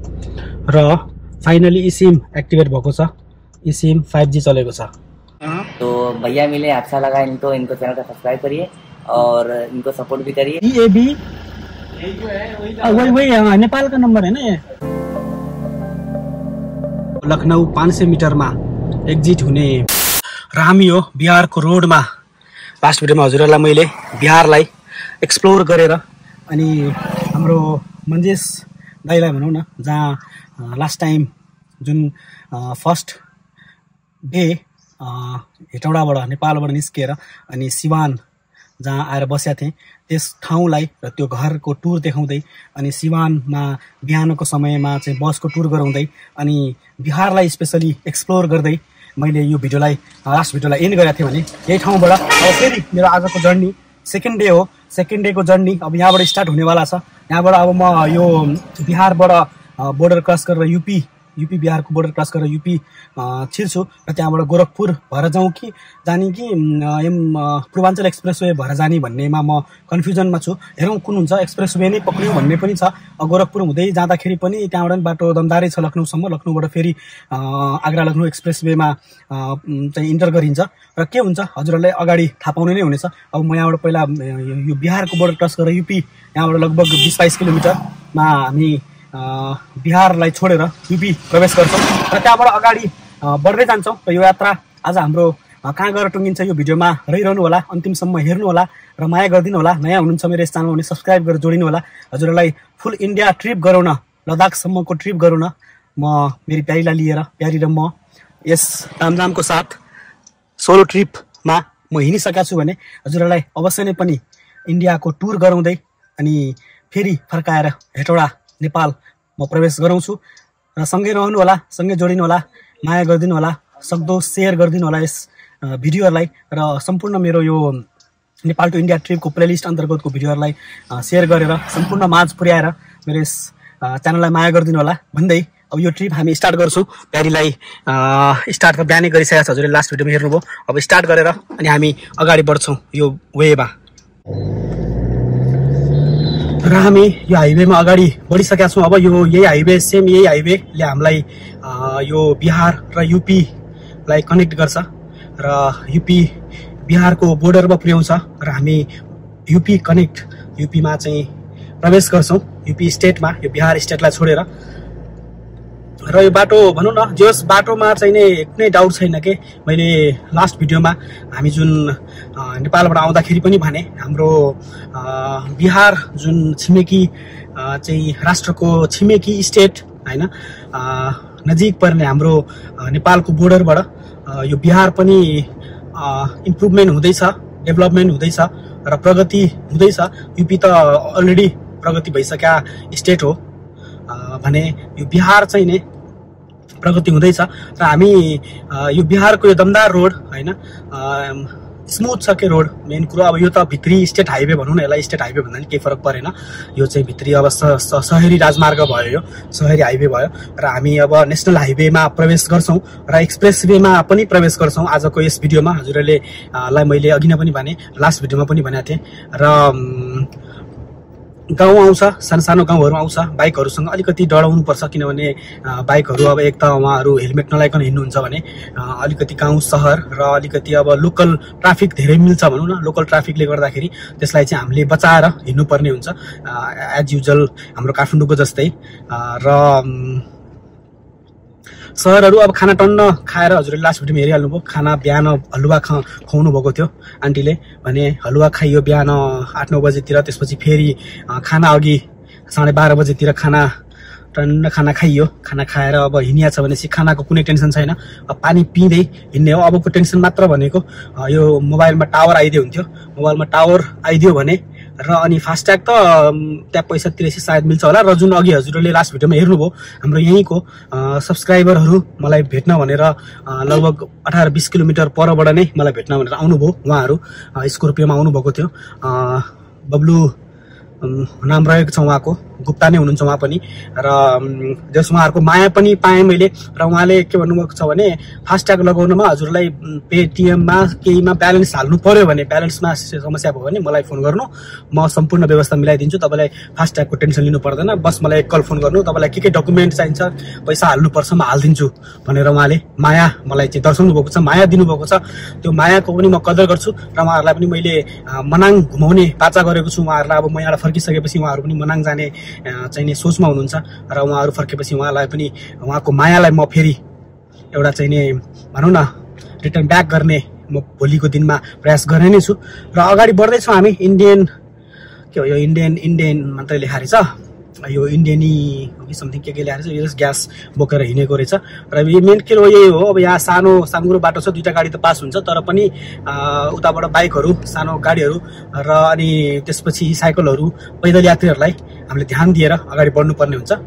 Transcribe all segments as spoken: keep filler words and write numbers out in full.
र finally eSIM activate भएको छ। eSIM फाइभ जी चलेको छ। तो भैया मिले, अच्छा लगा इनको इनको चैनल का सब्सक्राइब करिए और इनको सपोर्ट भी करिए। E A B वही वही नेपाल का नंबर है ना ये। लखनऊ पाँच सौ मिटर में एक्जिट हुने र हामी हो बिहारको रोडमा। लास्ट भिडियोमा हजुरहरूलाई मैले बिहारलाई एक्सप्लोर गरेर अनि हाम्रो मन्जेस दाइलाई भनौँ न, जहाँ लास्ट टाइम जुन फर्स्ट डे हेटौडाबाट नेपालबाट निस्किएर अनि सिवान जहाँ आएर बसेका थिएँ त्यस ठाउँलाई र त्यो घरको टुर देखाउँदै अनि सिवानमा बिहानको समयमा चाहिँ बसको टुर गराउँदै अनि बिहारलाई स्पेसली एक्सप्लोर गर्दै मैले यो भिडियोलाई लास्ट भिडियोलाई एन्ड गरेको थिएँ भने यही ठाउँबाट अब फेरि मेरो आजको जर्नी सेकेन्ड डे हो। सेकेन्ड डेको जर्नी अब यहाँबाट स्टार्ट हुनेवाला छ। यहाँबाट अब म यो बिहारबाट बोर्डर क्रस गरेर युपी युपी बिहारको बोर्डर क्रस गरेर युपी छिर्छु र त्यहाँबाट गोरखपुर भएर जाउँ कि जाने कि एम पूर्वाञ्चल एक्सप्रेसवे भएर जाने भन्नेमा म कन्फ्युजनमा छु। हेरौँ कुन हुन्छ। एक्सप्रेसवे नै पक्रिउँ भन्ने पनि छ। गोरखपुर हुँदै जाँदाखेरि पनि त्यहाँबाट बाटो दमदारै छ लखनऊसम्म। लखनऊबाट फेरि आग्रा लखनऊ एक्सप्रेसवेमा चाहिँ इन्टर गरिन्छ र के हुन्छ हजुरहरूलाई अगाडि थाहा पाउने नै हुनेछ। अब म यहाँबाट पहिला यो बिहारको बोर्डर क्रस गरेर युपी यहाँबाट लगभग बिस बाइस किलोमिटरमा हामी बिहारलाई छोडेर युपी प्रवेश गर्छौँ र त्यहाँबाट अगाडि बढ्दै जान्छौँ। र यो यात्रा आज हाम्रो कहाँ गएर टुङ्गिन्छ यो भिडियोमा रहिरहनु होला, अन्तिमसम्म हेर्नु होला र माया गरिदिनु होला। नयाँ हुनुहुन्छ मेरो यस च्यानलमा भने सब्सक्राइब गरेर जोडिनु होला। हजुरहरूलाई फुल इन्डिया ट्रिप गरौँ न, लद्दाखसम्मको ट्रिप गरौँ न। म मेरी प्यारीलाई लिएर, प्यारी र म यस तामझामको साथ सोलो ट्रिपमा म हिँडिसकेको छु भने हजुरहरूलाई अवश्य नै पनि इन्डियाको टुर गराउँदै अनि फेरि फर्काएर हेटौडा नेपाल म प्रवेश गराउँछु र सँगै रहनु होला, सँगै जोडिनु होला, माया गरिदिनु होला, सक्दो सेयर गरिदिनु होला यस भिडियोहरूलाई र सम्पूर्ण मेरो यो नेपाल टु इन्डिया ट्रिपको प्लेलिस्ट अन्तर्गतको भिडियोहरूलाई सेयर गरेर सम्पूर्ण माझ पुर्याएर मेरो यस च्यानललाई माया गरिदिनु होला भन्दै अब यो ट्रिप हामी स्टार्ट गर्छौँ। प्यारीलाई स्टार्ट त बिहानै गरिसकेको छ, हजुरले लास्ट भिडियोमा हेर्नुभयो। अब स्टार्ट गरेर अनि हामी अगाडि बढ्छौँ यो वेमा र हामी यो हाइवेमा अगाडि बढिसकेका छौँ। अब यो यही हाइवे सेम यही हाइवेले हामीलाई यो बिहार र युपीलाई कनेक्ट गर्छ र युपी बिहारको बोर्डरमा पुर्याउँछ र हामी युपी कनेक्ट युपीमा चाहिँ प्रवेश गर्छौँ, युपी स्टेटमा, यो बिहार स्टेटलाई छोडेर। र यो बाटो भनौँ न, जस बाटोमा चाहिँ नै कुनै डाउट छैन कि मैले लास्ट भिडियोमा हामी जुन नेपालबाट आउँदाखेरि पनि भने हाम्रो बिहार जुन छिमेकी चाहिँ राष्ट्रको छिमेकी स्टेट होइन नजिक पर्ने हाम्रो नेपालको बोर्डरबाट यो बिहार पनि इम्प्रुभमेन्ट हुँदैछ, डेभलपमेन्ट हुँदैछ र प्रगति हुँदैछ। युपी त अलरेडी प्रगति भइसकेका स्टेट हो भने यो बिहार चाहिँ नै प्रगति हुँदैछ र हामी यो बिहारको यो दमदार रोड होइन स्मुथ छ के रोड। मेन कुरो अब यो त भित्री स्टेट हाइवे भनौँ न, यसलाई स्टेट हाइवे भन्दा पनि केही फरक परेन। यो चाहिँ भित्री अब शहरी राजमार्ग भयो, यो शहरी हाइवे भयो र हामी अब नेसनल हाइवेमा प्रवेश गर्छौँ र एक्सप्रेस वेमा पनि प्रवेश गर्छौँ आजको यस भिडियोमा। हजुरहरूले लाई मैले अघि नै पनि भने, लास्ट भिडियोमा पनि भनेको थिएँ। र गाउँ आउँछ, सानो सानो गाउँहरू आउँछ, बाइकहरूसँग अलिकति डराउनुपर्छ किनभने बाइकहरू अब एक त उहाँहरू हेलमेट नलाइकन हिँड्नुहुन्छ भने अलिकति गाउँ सहर र अलिकति अब लोकल ट्राफिक धेरै मिल्छ भनौँ न। लोकल ट्राफिकले गर्दाखेरि त्यसलाई चाहिँ हामीले बचाएर हिँड्नुपर्ने हुन्छ एज युजल हाम्रो काठमाडौँको जस्तै। र सहरहरू अब खाना टन्न खाएर हजुरले लास्ट भिडियोमा हेरिहाल्नुभयो। खाना बिहान हलुवा खा खुवाउनु भएको थियो आन्टीले, भने हलुवा खाइयो बिहान आठ नौ बजीतिर। त्यसपछि फेरि खाना अघि साढे बाह्र बजीतिर खाना टन्न खाना खाइयो। खाना खाएर अब हिँडिया छ भनेपछि खानाको कुनै टेन्सन छैन, अब पानी पिँदै हिँड्ने हो। अबको टेन्सन मात्र भनेको यो मोबाइलमा टावर आइदियो हुन्थ्यो, मोबाइलमा टावर आइदियो भने र अनि फास्ट्याग त त्यहाँ पैसा तिरेपछि सायद मिल्छ होला। र जुन अघि हजुरहरूले लास्ट भिडियोमा हेर्नुभयो हाम्रो यहीँको सब्सक्राइबरहरू मलाई भेट्न भनेर लगभग अठार बिस किलोमिटर परबाट नै मलाई भेट्न भनेर आउनुभयो। उहाँहरू स्कोर्पियोमा आउनुभएको थियो, बब्लु नाम रहेको छ उहाँको, गुप्ता नै हुनुहुन्छ उहाँ पनि र जस उहाँहरूको माया पनि पाएँ मैले र उहाँले के भन्नुभएको छ भने फास्ट्याग लगाउनमा हजुरलाई पेटिएममा केहीमा ब्यालेन्स हाल्नु पर्यो भने ब्यालेन्समा समस्या भयो भने मलाई फोन गर्नु म सम्पूर्ण व्यवस्था मिलाइदिन्छु तपाईँलाई फास्ट्यागको टेन्सन लिनु पर्दैन बस मलाई एक कल फोन गर्नु तपाईँलाई के के डकुमेन्ट चाहिन्छ पैसा हाल्नुपर्छ म हालिदिन्छु भनेर उहाँले माया मलाई चाहिँ दर्शाउनु भएको छ माया दिनुभएको छ त्यो मायाको पनि म कदर गर्छु र उहाँहरूलाई पनि मैले मनाङ घुमाउने बाचा गरेको छु उहाँहरूलाई अब म यहाँबाट फर्किसकेपछि उहाँहरू पनि मनाङ जाने चाहिने सोचमा हुनुहुन्छ र उहाँहरू फर्केपछि उहाँलाई पनि उहाँको मायालाई म फेरि एउटा चाहिने भनौँ न रिटर्न ब्याक गर्ने म भोलिको दिनमा प्रयास गर्ने नै छु र अगाडि बढ्दैछौँ हामी इन्डियन के हो यो इन्डियन इन्डियन मात्रै लेखा रहेछ यो इन्डियनी समथिङ के के ल्याएर चाहिँ यो ग्यास बोकेर हिँडेको रहेछ र यो मेन के हो यही हो अब यहाँ सानो साङ्गुरो बाटो छ दुईवटा गाडी त पास हुन्छ तर पनि उताबाट बाइकहरू सानो गाडीहरू र अनि त्यसपछि साइकलहरू पैदल यात्रीहरूलाई हामीले ध्यान दिएर अगाडि बढ्नुपर्ने हुन्छ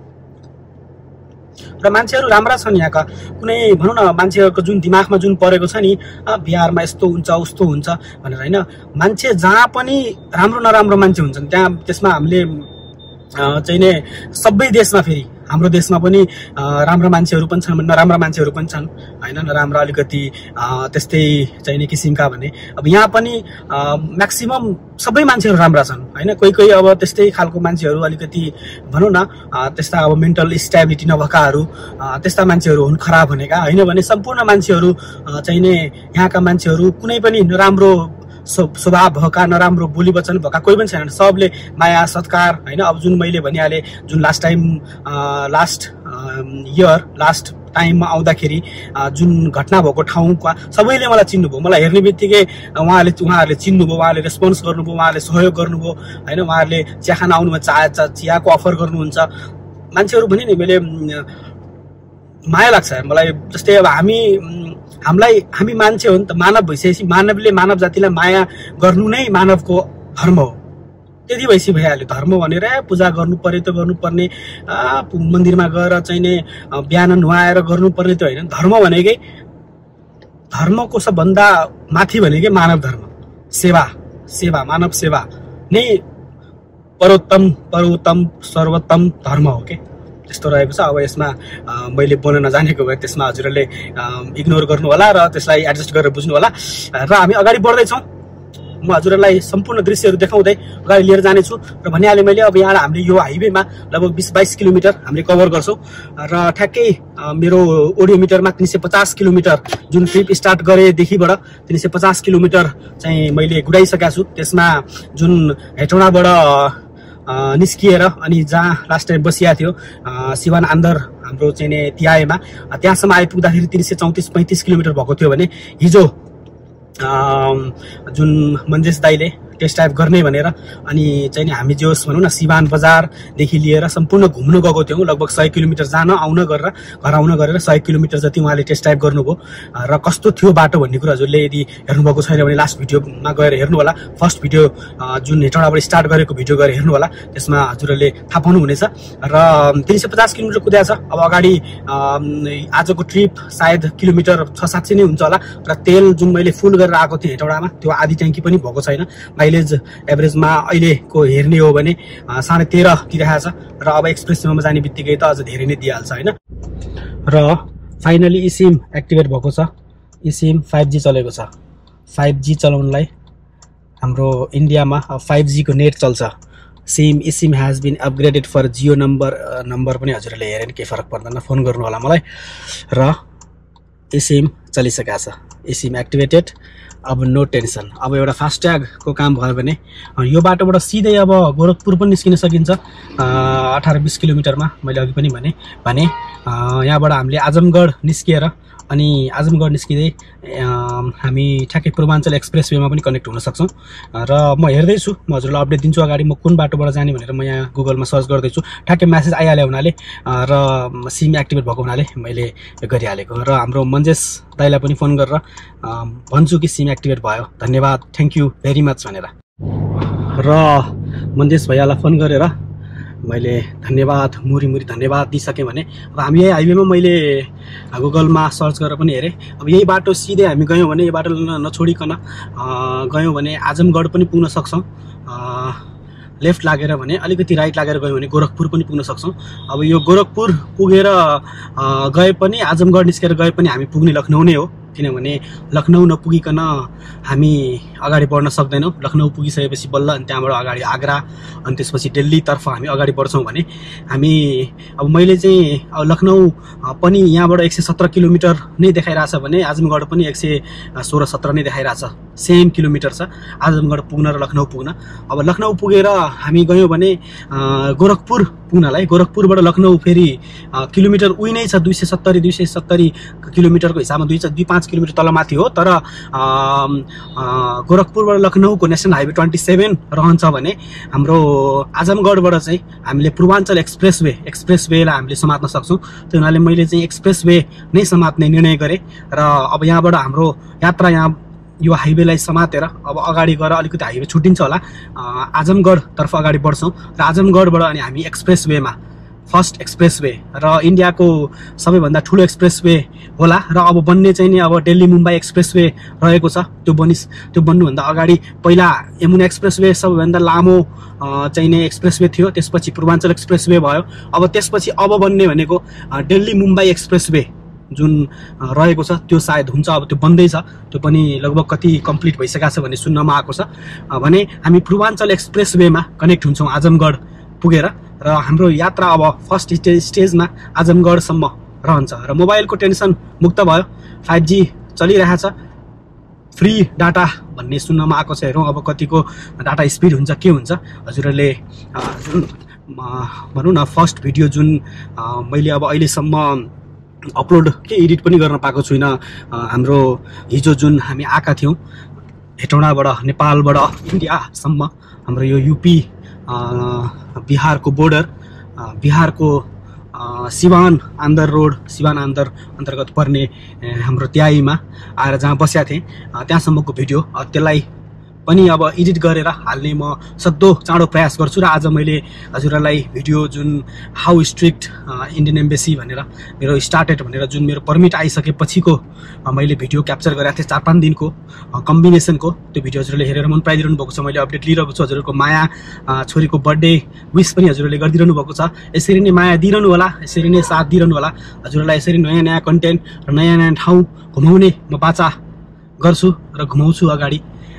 र मान्छेहरू राम्रा छन् यहाँका कुनै भनौँ न मान्छेहरूको जुन दिमागमा जुन परेको छ नि बिहारमा यस्तो हुन्छ उस्तो हुन्छ भनेर होइन मान्छे जहाँ पनि राम्रो नराम्रो मान्छे हुन्छन् त्यहाँ त्यसमा हामीले चाहिँ नि सबै देशमा फेरि हाम्रो देशमा पनि राम्रा मान्छेहरू पनि छन् नराम्रा मान्छेहरू पनि छन् होइन नराम्रा अलिकति त्यस्तै चाहिने किसिमका भने अब यहाँ पनि म्याक्सिमम सबै मान्छेहरू राम्रा छन् होइन कोही कोही अब त्यस्तै खालको मान्छेहरू अलिकति भनौँ न त्यस्ता अब मेन्टल स्टेबिलिटी नभएकाहरू त्यस्ता मान्छेहरू हुन् खराब भनेका होइन भने सम्पूर्ण मान्छेहरू चाहिने यहाँका मान्छेहरू कुनै पनि नराम्रो स्वभाव भएका नराम्रो बोली वचन भएका कोही पनि छैन सबले माया सत्कार होइन अब जुन मैले भनिहालेँ जुन last time last year last टाइममा आउँदाखेरि जुन घटना भएको ठाउँका सबैले मलाई चिन्नुभयो मलाई हेर्ने बित्तिकै उहाँहरूले उहाँहरूले चिन्नुभयो उहाँहरूले रेस्पोन्स गर्नुभयो उहाँहरूले सहयोग गर्नुभयो होइन उहाँहरूले चिया खान आउनुभयो चा चियाको अफर गर्नुहुन्छ मान्छेहरू भने नि मैले माया लाग्छ मलाई जस्तै अब हामी हामीलाई हामी मान्छे हो नि त मानव भइसकेपछि मानवले मानव जातिलाई माया गर्नु नै मानवको धर्म हो त्यति भइसक्यो भइहाल्यो धर्म भनेर पूजा गर्नु पर्यो त गर्नुपर्ने मन्दिरमा गएर चाहिँ नै बिहान नुहाएर गर्नुपर्ने त होइन धर्म भनेकै धर्मको सबभन्दा माथि भनेकै मानव धर्म सेवा सेवा मानव सेवा नै परोत्तम परोत्तम सर्वोत्तम धर्म हो के त्यस्तो रहेको छ अब यसमा मैले बोल्न नजानेको भए त्यसमा हजुरहरूले इग्नोर गर्नु होला र त्यसलाई एडजस्ट गरेर बुझ्नु होला र हामी अगाडि बढ्दैछौँ म हजुरहरूलाई सम्पूर्ण दृश्यहरू देखाउँदै अगाडि लिएर जानेछु र भनिहालेँ मैले अब यहाँ हामीले यो हाइवेमा लगभग बिस बाइस किलोमिटर हामीले कभर गर्छौँ र ठ्याक्कै मेरो ओडियोमिटरमा तिन सय पचास किलोमिटर जुन ट्रिप स्टार्ट गरेदेखिबाट तिन सय पचास किलोमिटर चाहिँ मैले गुडाइसकेको छु त्यसमा जुन हेटौँडाबाट निस्किएर अनि जहाँ लास्ट टाइम बसिया थियो सिवान आन्दर हाम्रो चाहिँ तिहाएमा त्यहाँसम्म आइपुग्दाखेरि तिन सय चौतिस पैँतिस किलोमिटर भएको थियो भने हिजो जुन मन्जेस दाईले टेस्ट ड्राइभ गर्ने भनेर अनि चाहिँ हामी जोस भनौँ न सिवान बजारदेखि लिएर सम्पूर्ण घुम्नु गएको थियौँ लगभग सय किलोमिटर जान आउन गरेर घर आउन गरेर सय किलोमिटर जति उहाँले टेस्ट ड्राइभ गर्नुभयो र कस्तो थियो बाटो भन्ने कुरा हजुरले यदि हेर्नुभएको छैन भने लास्ट भिडियोमा गएर हेर्नु होला फर्स्ट भिडियो जुन हेटौँडाबाट स्टार्ट गरेको भिडियो गएर हेर्नु होला त्यसमा हजुरहरूले थाहा पाउनुहुनेछ र तिन सय पचास किलोमिटर कुद्या छ अब अगाडि आजको ट्रिप सायद किलोमिटर छ सात सय नै हुन्छ होला र तेल जुन मैले फुल गरेर आएको थिएँ हेटौँडामा त्यो आधी ट्याङ्की पनि भएको छैन माइलेज एभरेजमा अहिलेको हेर्ने हो भने साढे तेह्र दिइरहेको छ र अब एक्सप्रेसमा जाने बित्तिकै त अझ धेरै नै दिइहाल्छ होइन र फाइनली इसिम एक्टिभेट भएको छ इसिम फाइभ जी चलेको छ फाइभ जी चलाउनलाई हाम्रो इन्डियामा फाइभ जी को नेट चल्छ sim eSIM has been upgraded for Jio number number पनि हजुरहरूले हेरेन केही फरक पर्दैन फोन गर्नु होला मलाई र इसिम चलिसकेको छ इसिम एक्टिभेटेड अब नो टेन्सन अब एउटा फास्ट्यागको काम भयो भने यो बाटोबाट सिधै अब गोरखपुर पनि निस्किन सकिन्छ अठार बिस किलोमिटरमा मैले अघि पनि भने भने यहाँबाट हामीले आजमगढ निस्किएर अनि आजमगढ निस्किँदै हामी ठ्याक्कै पूर्वाञ्चल एक्सप्रेस वेमा पनि कनेक्ट हुन सक्छौँ र म हेर्दैछु म हजुरलाई अपडेट दिन्छु अगाडि म कुन बाटोबाट जाने भनेर म यहाँ गुगलमा सर्च गर्दैछु ठ्याक्कै म्यासेज आइहाल्यो हुनाले र सिम एक्टिभेट भएको हुनाले मैले गरिहालेको र हाम्रो मन्जेस दाइलाई पनि फोन गरेर भन्छु कि सिम एक्टिभेट भयो धन्यवाद थ्याङ्क यू भेरी मच भनेर र मन्जेस भैयालाई फोन गरेर मैले धन्यवाद मुरी मुरी धन्यवाद दिइसकेँ भने अब हामी यही हाइवेमा मैले गुगलमा सर्च गरेर पनि हेरेँ अब यही बाटो सिधै हामी गयौँ भने यो बाटो नछोडिकन गयौँ भने आजमगढ पनि पुग्न सक्छौँ लेफ्ट लागेर भने अलिकति राइट लागेर गयो भने गोरखपुर पनि पुग्न सक्छौँ। अब यो गोरखपुर पुगेर गए पनि आजमगढ निस्केर गए पनि हामी पुग्ने लखनऊ नै हो, किनभने लखनऊ नपुगिकन हामी अगाडि बढ्न सक्दैनौँ। लखनऊ पुगिसकेपछि बल्ल अनि त्यहाँबाट अगाडि आग्रा अनि त्यसपछि दिल्लीतर्फ हामी अगाडि बढ्छौँ भने हामी अब मैले चाहिँ अब लखनऊ पनि यहाँबाट एक सय सत्र किलोमिटर नै देखाइरहेछ भने आजमगढ पनि एक सय सोह्र सत्र नै देखाइरहेछ, सेम किलोमिटर छ आजमगढ पुग्न र लखनऊ पुग्न। अब लखनऊ पुगेर हामी गयौँ भने गोरखपुर पुग्नलाई, गोरखपुरबाट लखनऊ फेरि किलोमिटर उही नै छ, दुई सय सत्तरी दुई सय सत्तरी किलोमिटरको हिसाबमा दुई दुई पाँच किलोमिटर तलमाथि हो। तर गोरखपुरबाट लखनऊको नेसनल हाइवे ट्वेन्टी सेभेन रहन्छ भने हाम्रो आजमगढबाट चाहिँ हामीले पूर्वाञ्चल एक्सप्रेस वे एक्सप्रेस वेलाई हामीले समात्न सक्छौँ। त्यो हुनाले मैले चाहिँ एक्सप्रेस वे नै समात्ने निर्णय गरेँ र अब यहाँबाट हाम्रो यात्रा यहाँ यो हाइवेलाई समातेर अब अगाडि गएर अलिकति हाइवे छुट्टिन्छ होला, आजमगढतर्फ अगाडि बढ्छौँ र आजमगढबाट अनि हामी एक्सप्रेस वेमा फर्स्ट एक्सप्रेस वे र इन्डियाको सबैभन्दा ठुलो एक्सप्रेस वे होला र अब बन्ने चाहिँ नि अब दिल्ली मुम्बई एक्सप्रेस वे रहेको छ। त्यो बनिस त्यो बन्नुभन्दा अगाडि पहिला यमुना एक्सप्रेस वे सबैभन्दा लामो चाहिँ नि एक्सप्रेस वे थियो, त्यसपछि पूर्वाञ्चल एक्सप्रेस वे भयो। अब त्यसपछि अब बन्ने भनेको दिल्ली मुम्बई एक्सप्रेस वे जुन रहेको छ त्यो सायद हुन्छ, अब त्यो बन्दैछ, त्यो पनि लगभग कति कम्प्लिट भइसकेको छ भन्ने सुन्नमा आएको छ भने हामी पूर्वाञ्चल एक्सप्रेस वेमा कनेक्ट हुन्छौँ आजमगढ पुगेर र हाम्रो यात्रा अब फर्स्ट स्टेज स्टेजमा आजमगढसम्म रहन्छ र मोबाइलको टेन्सन मुक्त भयो, फाइभ जी चलिरहेछ, फ्री डाटा भन्ने सुन्नमा आएको छ। हेरौँ अब कतिको डाटा स्पिड हुन्छ के हुन्छ। हजुरहरूले जुन भनौँ न फर्स्ट भिडियो जुन मैले अब अहिलेसम्म अपलोड के एडिट पनि गर्न पाएको छुइनँ, हाम्रो हिजो जुन हामी आएका थियौँ हेटौँडाबाट नेपालबाट इन्डियासम्म हाम्रो यो युपी बिहारको बोर्डर, बिहारको सिवान आन्दर रोड सिवान आन्दर अन्तर्गत पर्ने हाम्रो त्याईमा आएर जहाँ बसेका थिएँ त्यहाँसम्मको भिडियो त्यसलाई पनि अब एडिट गरेर हाल्ने म सक्दो चाँडो प्रयास गर्छु। र आज मैले हजुरहरूलाई भिडियो जुन हाउ स्ट्रिक्ट इन्डियन एम्बेसी भनेर मेरो स्टार्टेड भनेर जुन मेरो पर्मिट आइसकेपछिको मैले भिडियो क्याप्चर गरेको थिएँ चार पाँच दिनको कम्बिनेसनको, त्यो भिडियो हजुरहरूले हेरेर मन पराइदिनु भएको छ। मैले अपडेट लिइरहेको छु, हजुरहरूको माया छोरीको बर्थडे विस पनि हजुरहरूले गरिदिनु भएको छ। यसरी नै माया दिइरहनु होला, यसरी नै साथ दिइरहनु होला। हजुरहरूलाई यसरी नयाँ नयाँ कन्टेन्ट र नयाँ नयाँ ठाउँ घुमाउने म बाचा गर्छु र घुमाउँछु अगाडि।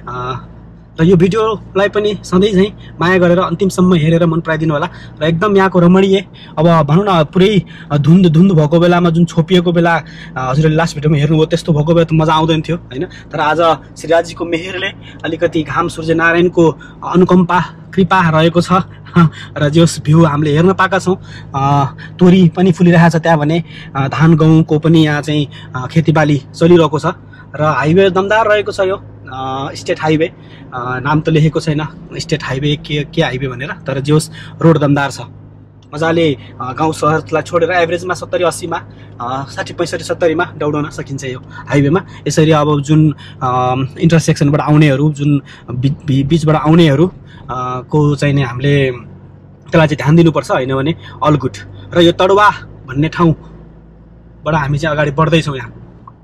र यो भिडियोलाई पनि सधैँ चाहिँ माया गरेर अन्तिमसम्म हेरेर मन पराइदिनु होला। र एकदम यहाँको रमणीय अब भनौँ न पुरै धुन्द धुन्द भएको बेलामा जुन छोपिएको बेला हजुरले लास्ट भिडियोमा हेर्नुभयो त्यस्तो भएको बेला त मजा आउँदैन थियो होइन। तर आज श्रीराजीको मेहेरले अलिकति घाम सूर्य नारायणको अनुकम्पा कृपा रहेको छ र जस भ्यू हामीले हेर्न पाएका छौँ। तोरी पनि फुलिरहेको छ त्यहाँ भने धान गहुँको पनि यहाँ चाहिँ खेतीबाली चलिरहेको छ र हाइवे दमदार रहेको छ। यो स्टेट हाइवे नाम त लेखेको छैन स्टेट हाइवे के के हाइवे भनेर, तर जोस् रोड दमदार छ मजाले। गाउँ सहरलाई छोडेर एभरेजमा सत्तरी अस्सीमा साठी पैँसठी सत्तरीमा दौडाउन सकिन्छ यो हाइवेमा। यसरी अब जुन इन्टरसेक्सनबाट आउनेहरू जुन बिचबाट आउनेहरू को चाहिँ नि हामीले त्यसलाई चाहिँ ध्यान दिनुपर्छ, होइन भने अल गुड। र यो तडुवा भन्ने ठाउँबाट हामी चाहिँ अगाडि बढ्दैछौँ यहाँ।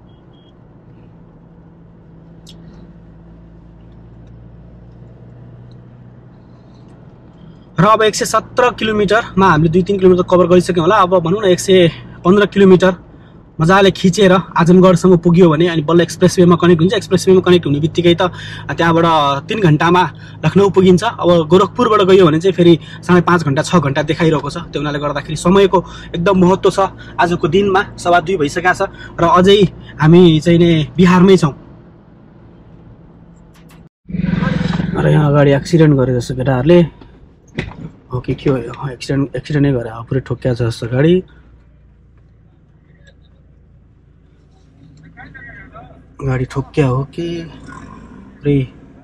र अब एक सय सत्र किलोमिटरमा हामीले दुई तिन किलोमिटर कभर गरिसक्यौँ होला। अब भनौँ न एक सय पन्ध्र किलोमिटर मजाले खिचेर आजमगढसम्म पुग्यो भने अनि बल्ल एक्सप्रेस वेमा कनेक्ट हुन्छ। एक्सप्रेस वेमा कनेक्ट हुने बित्तिकै त त्यहाँबाट तिन घन्टामा लखनऊ पुगिन्छ। अब गोरखपुरबाट गयो भने चाहिँ फेरि साढे पाँच घन्टा छ घन्टा देखाइरहेको छ। त्यो हुनाले गर्दाखेरि समयको एकदम महत्त्व छ आजको दिनमा। सवा दुई भइसकेको छ र अझै हामी चाहिँ नै बिहारमै छौँ। र यहाँ अगाडि एक्सिडेन्ट गरे जस्तो केटाहरूले हो कि के हो, एक्सिडेन्ट एक्सिडेन्टै गरे पुरै ठोक्या छ जस्तो गाडी। गाडी ठोक्या हो कि पुरै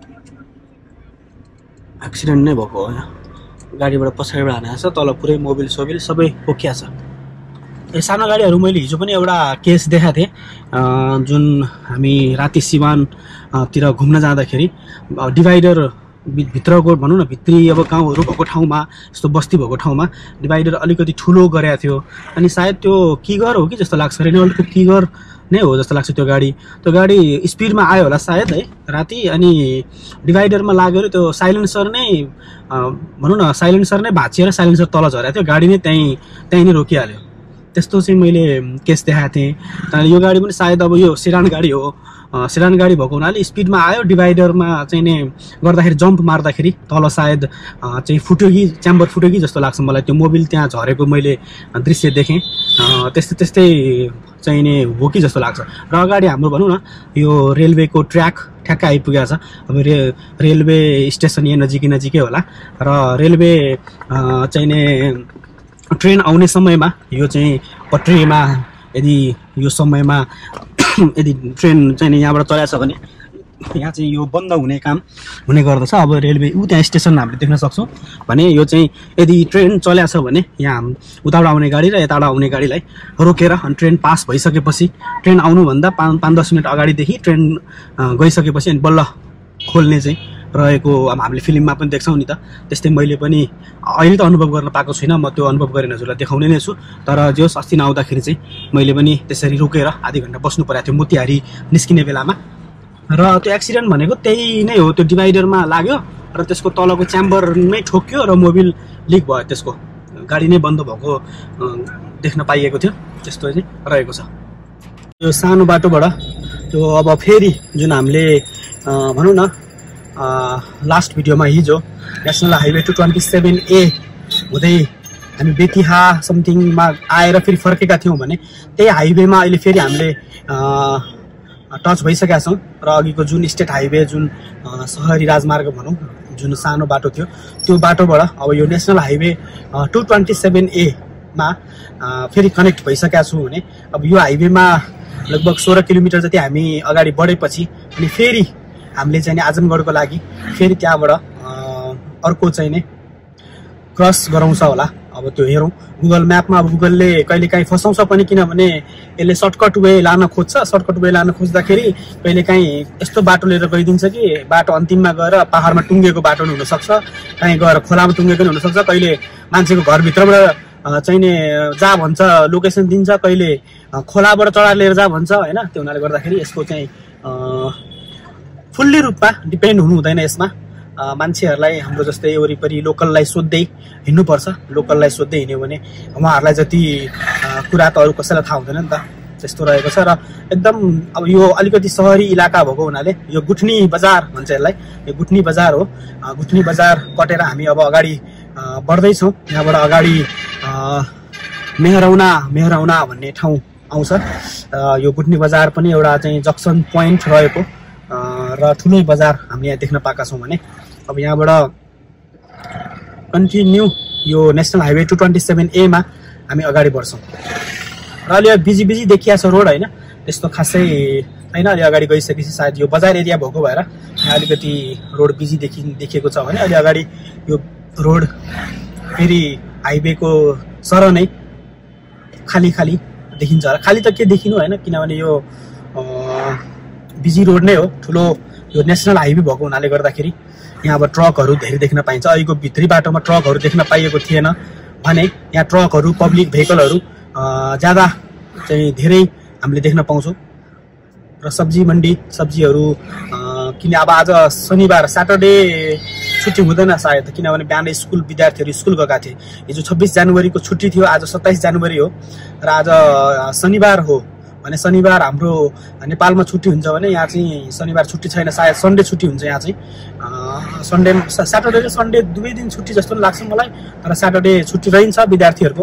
एक्सिडेन्ट नै भएको हो। यहाँ गाडीबाट पछाडिबाट हानेको छ, तल पुरै मोबिल सोबिल सबै ठोक्या छ। यो सानो गाडीहरू मैले हिजो पनि एउटा केस देखाएको थिएँ जुन हामी राति सिवानतिर घुम्न जाँदाखेरि डिभाइडर भित्रको भनौँ न भित्री अब गाउँहरू भएको ठाउँमा यस्तो बस्ती भएको ठाउँमा डिभाइडर अलिकति ठुलो गरेको थियो। अनि सायद त्यो किगर हो कि जस्तो लाग्छ, रेनोल्टको किगर नै हो जस्तो लाग्छ त्यो गाडी। त्यो गाडी स्पिडमा आयो होला सायद है राति, अनि डिभाइडरमा लाग्यो त्यो साइलेन्सर नै भनौँ न साइलेन्सर नै भाँचिएर साइलेन्सर तल झरेको थियो, गाडी नै त्यहीँ त्यहीँ नै रोकिहाल्यो। त्यस्तो चाहिँ मैले केस देखाएको थिएँ। त्यहाँदेखि यो गाडी पनि सायद अब यो सेडान गाडी हो, सेडान गाडी भएको हुनाले स्पिडमा आयो, डिभाइडरमा चाहिँ नि गर्दाखेरि जम्प मार्दाखेरि तल सायद चाहिँ फुट्यो कि च्याम्बर फुट्यो कि जस्तो लाग्छ मलाई। त्यो मोबिल त्यहाँ झरेको मैले दृश्य देखेँ। त्यस्तै त्यस्तै चाहिँ नि हो कि जस्तो लाग्छ। र अगाडि हाम्रो भनौँ न यो रेलवेको ट्र्याक ठ्याक्कै आइपुगेको छ। अब रे रेलवे स्टेसन यहाँ नजिकै नजिकै होला, र रेलवे चाहिँ नि ट्रेन आउने समयमा यो चाहिँ पटरीमा यदि यो समयमा यदि ट्रेन चाहिँ यहाँबाट चलाएको छ भने यहाँ चाहिँ यो बन्द हुने काम हुने गर्दछ। अब रेलवे ऊ त्यहाँ स्टेसन हामीले देख्न सक्छौँ भने यो चाहिँ यदि ट्रेन चलाएको छ भने यहाँ उताबाट आउने गाडी र यताबाट आउने गाडीलाई रोकेर अनि ट्रेन पास भइसकेपछि ट्रेन आउनुभन्दा पाँच पाँच दस मिनट अगाडिदेखि ट्रेन गइसकेपछि अनि बल्ल खोल्ने चाहिँ रहेको अब हामीले फिल्ममा पनि देख्छौँ नि त। त्यस्तै मैले पनि अहिले त अनुभव गर्न पाएको छुइनँ, म त्यो अनुभव गरेर हजुरलाई देखाउने नै छु। तर जो अस्ति नआउँदाखेरि चाहिँ मैले पनि त्यसरी रोकेर आधी घन्टा बस्नु परेको थियो मोतिहारी निस्किने बेलामा। र त्यो एक्सिडेन्ट भनेको त्यही नै हो, त्यो डिभाइडरमा लाग्यो र त्यसको तलको च्याम्बरमै ठोक्यो र मोबिल लिक भयो, त्यसको गाडी नै बन्द भएको देख्न पाइएको थियो। त्यस्तो चाहिँ रहेको छ। यो सानो बाटोबाट त्यो अब फेरि जुन हामीले भनौँ न लास्ट भिडियोमा हिजो national highway two twenty seven A हुँदै हामी बेतिहा समथिङमा आएर फेरि फर्केका थियौँ भने त्यही हाइवेमा अहिले फेरि हामीले टच भइसकेका छौँ। र अघिको जुन स्टेट हाइवे जुन सहरी राजमार्ग भनौँ जुन सानो बाटो थियो त्यो बाटोबाट अब यो national highway two twenty seven एमा फेरि कनेक्ट भइसकेका छौँ भने अब यो हाइवेमा लगभग सोह्र किलोमिटर जति हामी अगाडि बढेपछि अनि फेरि हामीले चाहिँ आजमगढको लागि फेरि त्यहाँबाट अर्को चाहिँ नि क्रस गराउँछ होला। अब त्यो हेरौँ गुगल म्यापमा। अब गुगलले कहिलेकाहीँ फसाउँछ पनि, किनभने यसले सर्टकट वे लान खोज्छ। सर्टकट वे लान खोज्दाखेरि कहिलेकाहीँ यस्तो बाटो लिएर गइदिन्छ कि बाटो अन्तिममा गएर पाहाडमा टुङ्गेको बाटो पनि हुनसक्छ, कहीँ गएर खोलामा टुङ्गेको पनि हुनसक्छ, कहिले मान्छेको घरभित्रबाट चाहिँ नि जा भन्छ लोकेसन दिन्छ, कहिले खोलाबाट चढाएर लिएर जा भन्छ होइन। त्यो हुनाले गर्दाखेरि यसको चाहिँ फुल्ली रूपमा डिपेन्ड हुनु हुँदैन यसमा। मान्छेहरूलाई हाम्रो जस्तै वरिपरि लोकललाई सोध्दै हिँड्नुपर्छ। लोकललाई सोध्दै हिँड्यो भने उहाँहरूलाई जति कुरा त अरू कसैलाई थाहा हुँदैन नि त, त्यस्तो रहेको छ। र एकदम अब यो अलिकति सहरी इलाका भएको हुनाले यो गुठनी बजार भन्छ यसलाई, यो गुठनी बजार हो। गुठनी बजार कटेर हामी अब अगाडि बढ्दैछौँ। यहाँबाट अगाडि मेहरौना मेहरौना भन्ने ठाउँ आउँछ। यो गुठनी बजार पनि एउटा चाहिँ जक्सन पोइन्ट रहेको र ठुलै बजार हामीले यहाँ देख्न पाएका छौँ भने अब यहाँबाट कन्टिन्यू यो national highway two twenty seven एमा हामी अगाडि बढ्छौँ। र अलि बिजी बिजी देखिया छ रोड होइन, त्यस्तो खासै होइन। अलि अगाडि गइसकेपछि सायद यो बजार एरिया भएको भएर यहाँ अलिकति रोड बिजी देखि देखिएको छ भने अलि अगाडि यो रोड फेरि हाइवेको सर नै खाली खाली देखिन्छ होला। खाली त के देखिनु होइन, किनभने यो बिजी रोड नै हो, ठुलो यो नेसनल हाइवे भएको हुनाले गर्दाखेरि यहाँ अब ट्रकहरू धेरै देख्न पाइन्छ। अहिलेको भित्री बाटोमा ट्रकहरू देख्न पाइएको थिएन भने यहाँ ट्रकहरू पब्लिक भेहिकलहरू ज्यादा चाहिँ धेरै हामीले देख्न पाउँछौँ। र सब्जी मन्डी सब्जीहरू किन अब आज शनिबार स्याटरडे छुट्टी हुँदैन सायद, किनभने बिहान स्कुल विद्यार्थीहरू स्कुल गएका थिए। हिजो छब्बिस जनवरीको छुट्टी थियो, आज सत्ताइस जनवरी हो र आज शनिबार हो भने शनिबार हाम्रो नेपालमा छुट्टी हुन्छ भने यहाँ चाहिँ शनिबार छुट्टी छैन, सायद सन्डे छुट्टी हुन्छ यहाँ चाहिँ। सन्डे स्याटरडे र सन्डे दुवै दिन छुट्टी जस्तो लाग्छ मलाई, तर स्याटरडे छुट्टी रहन्छ विद्यार्थीहरूको।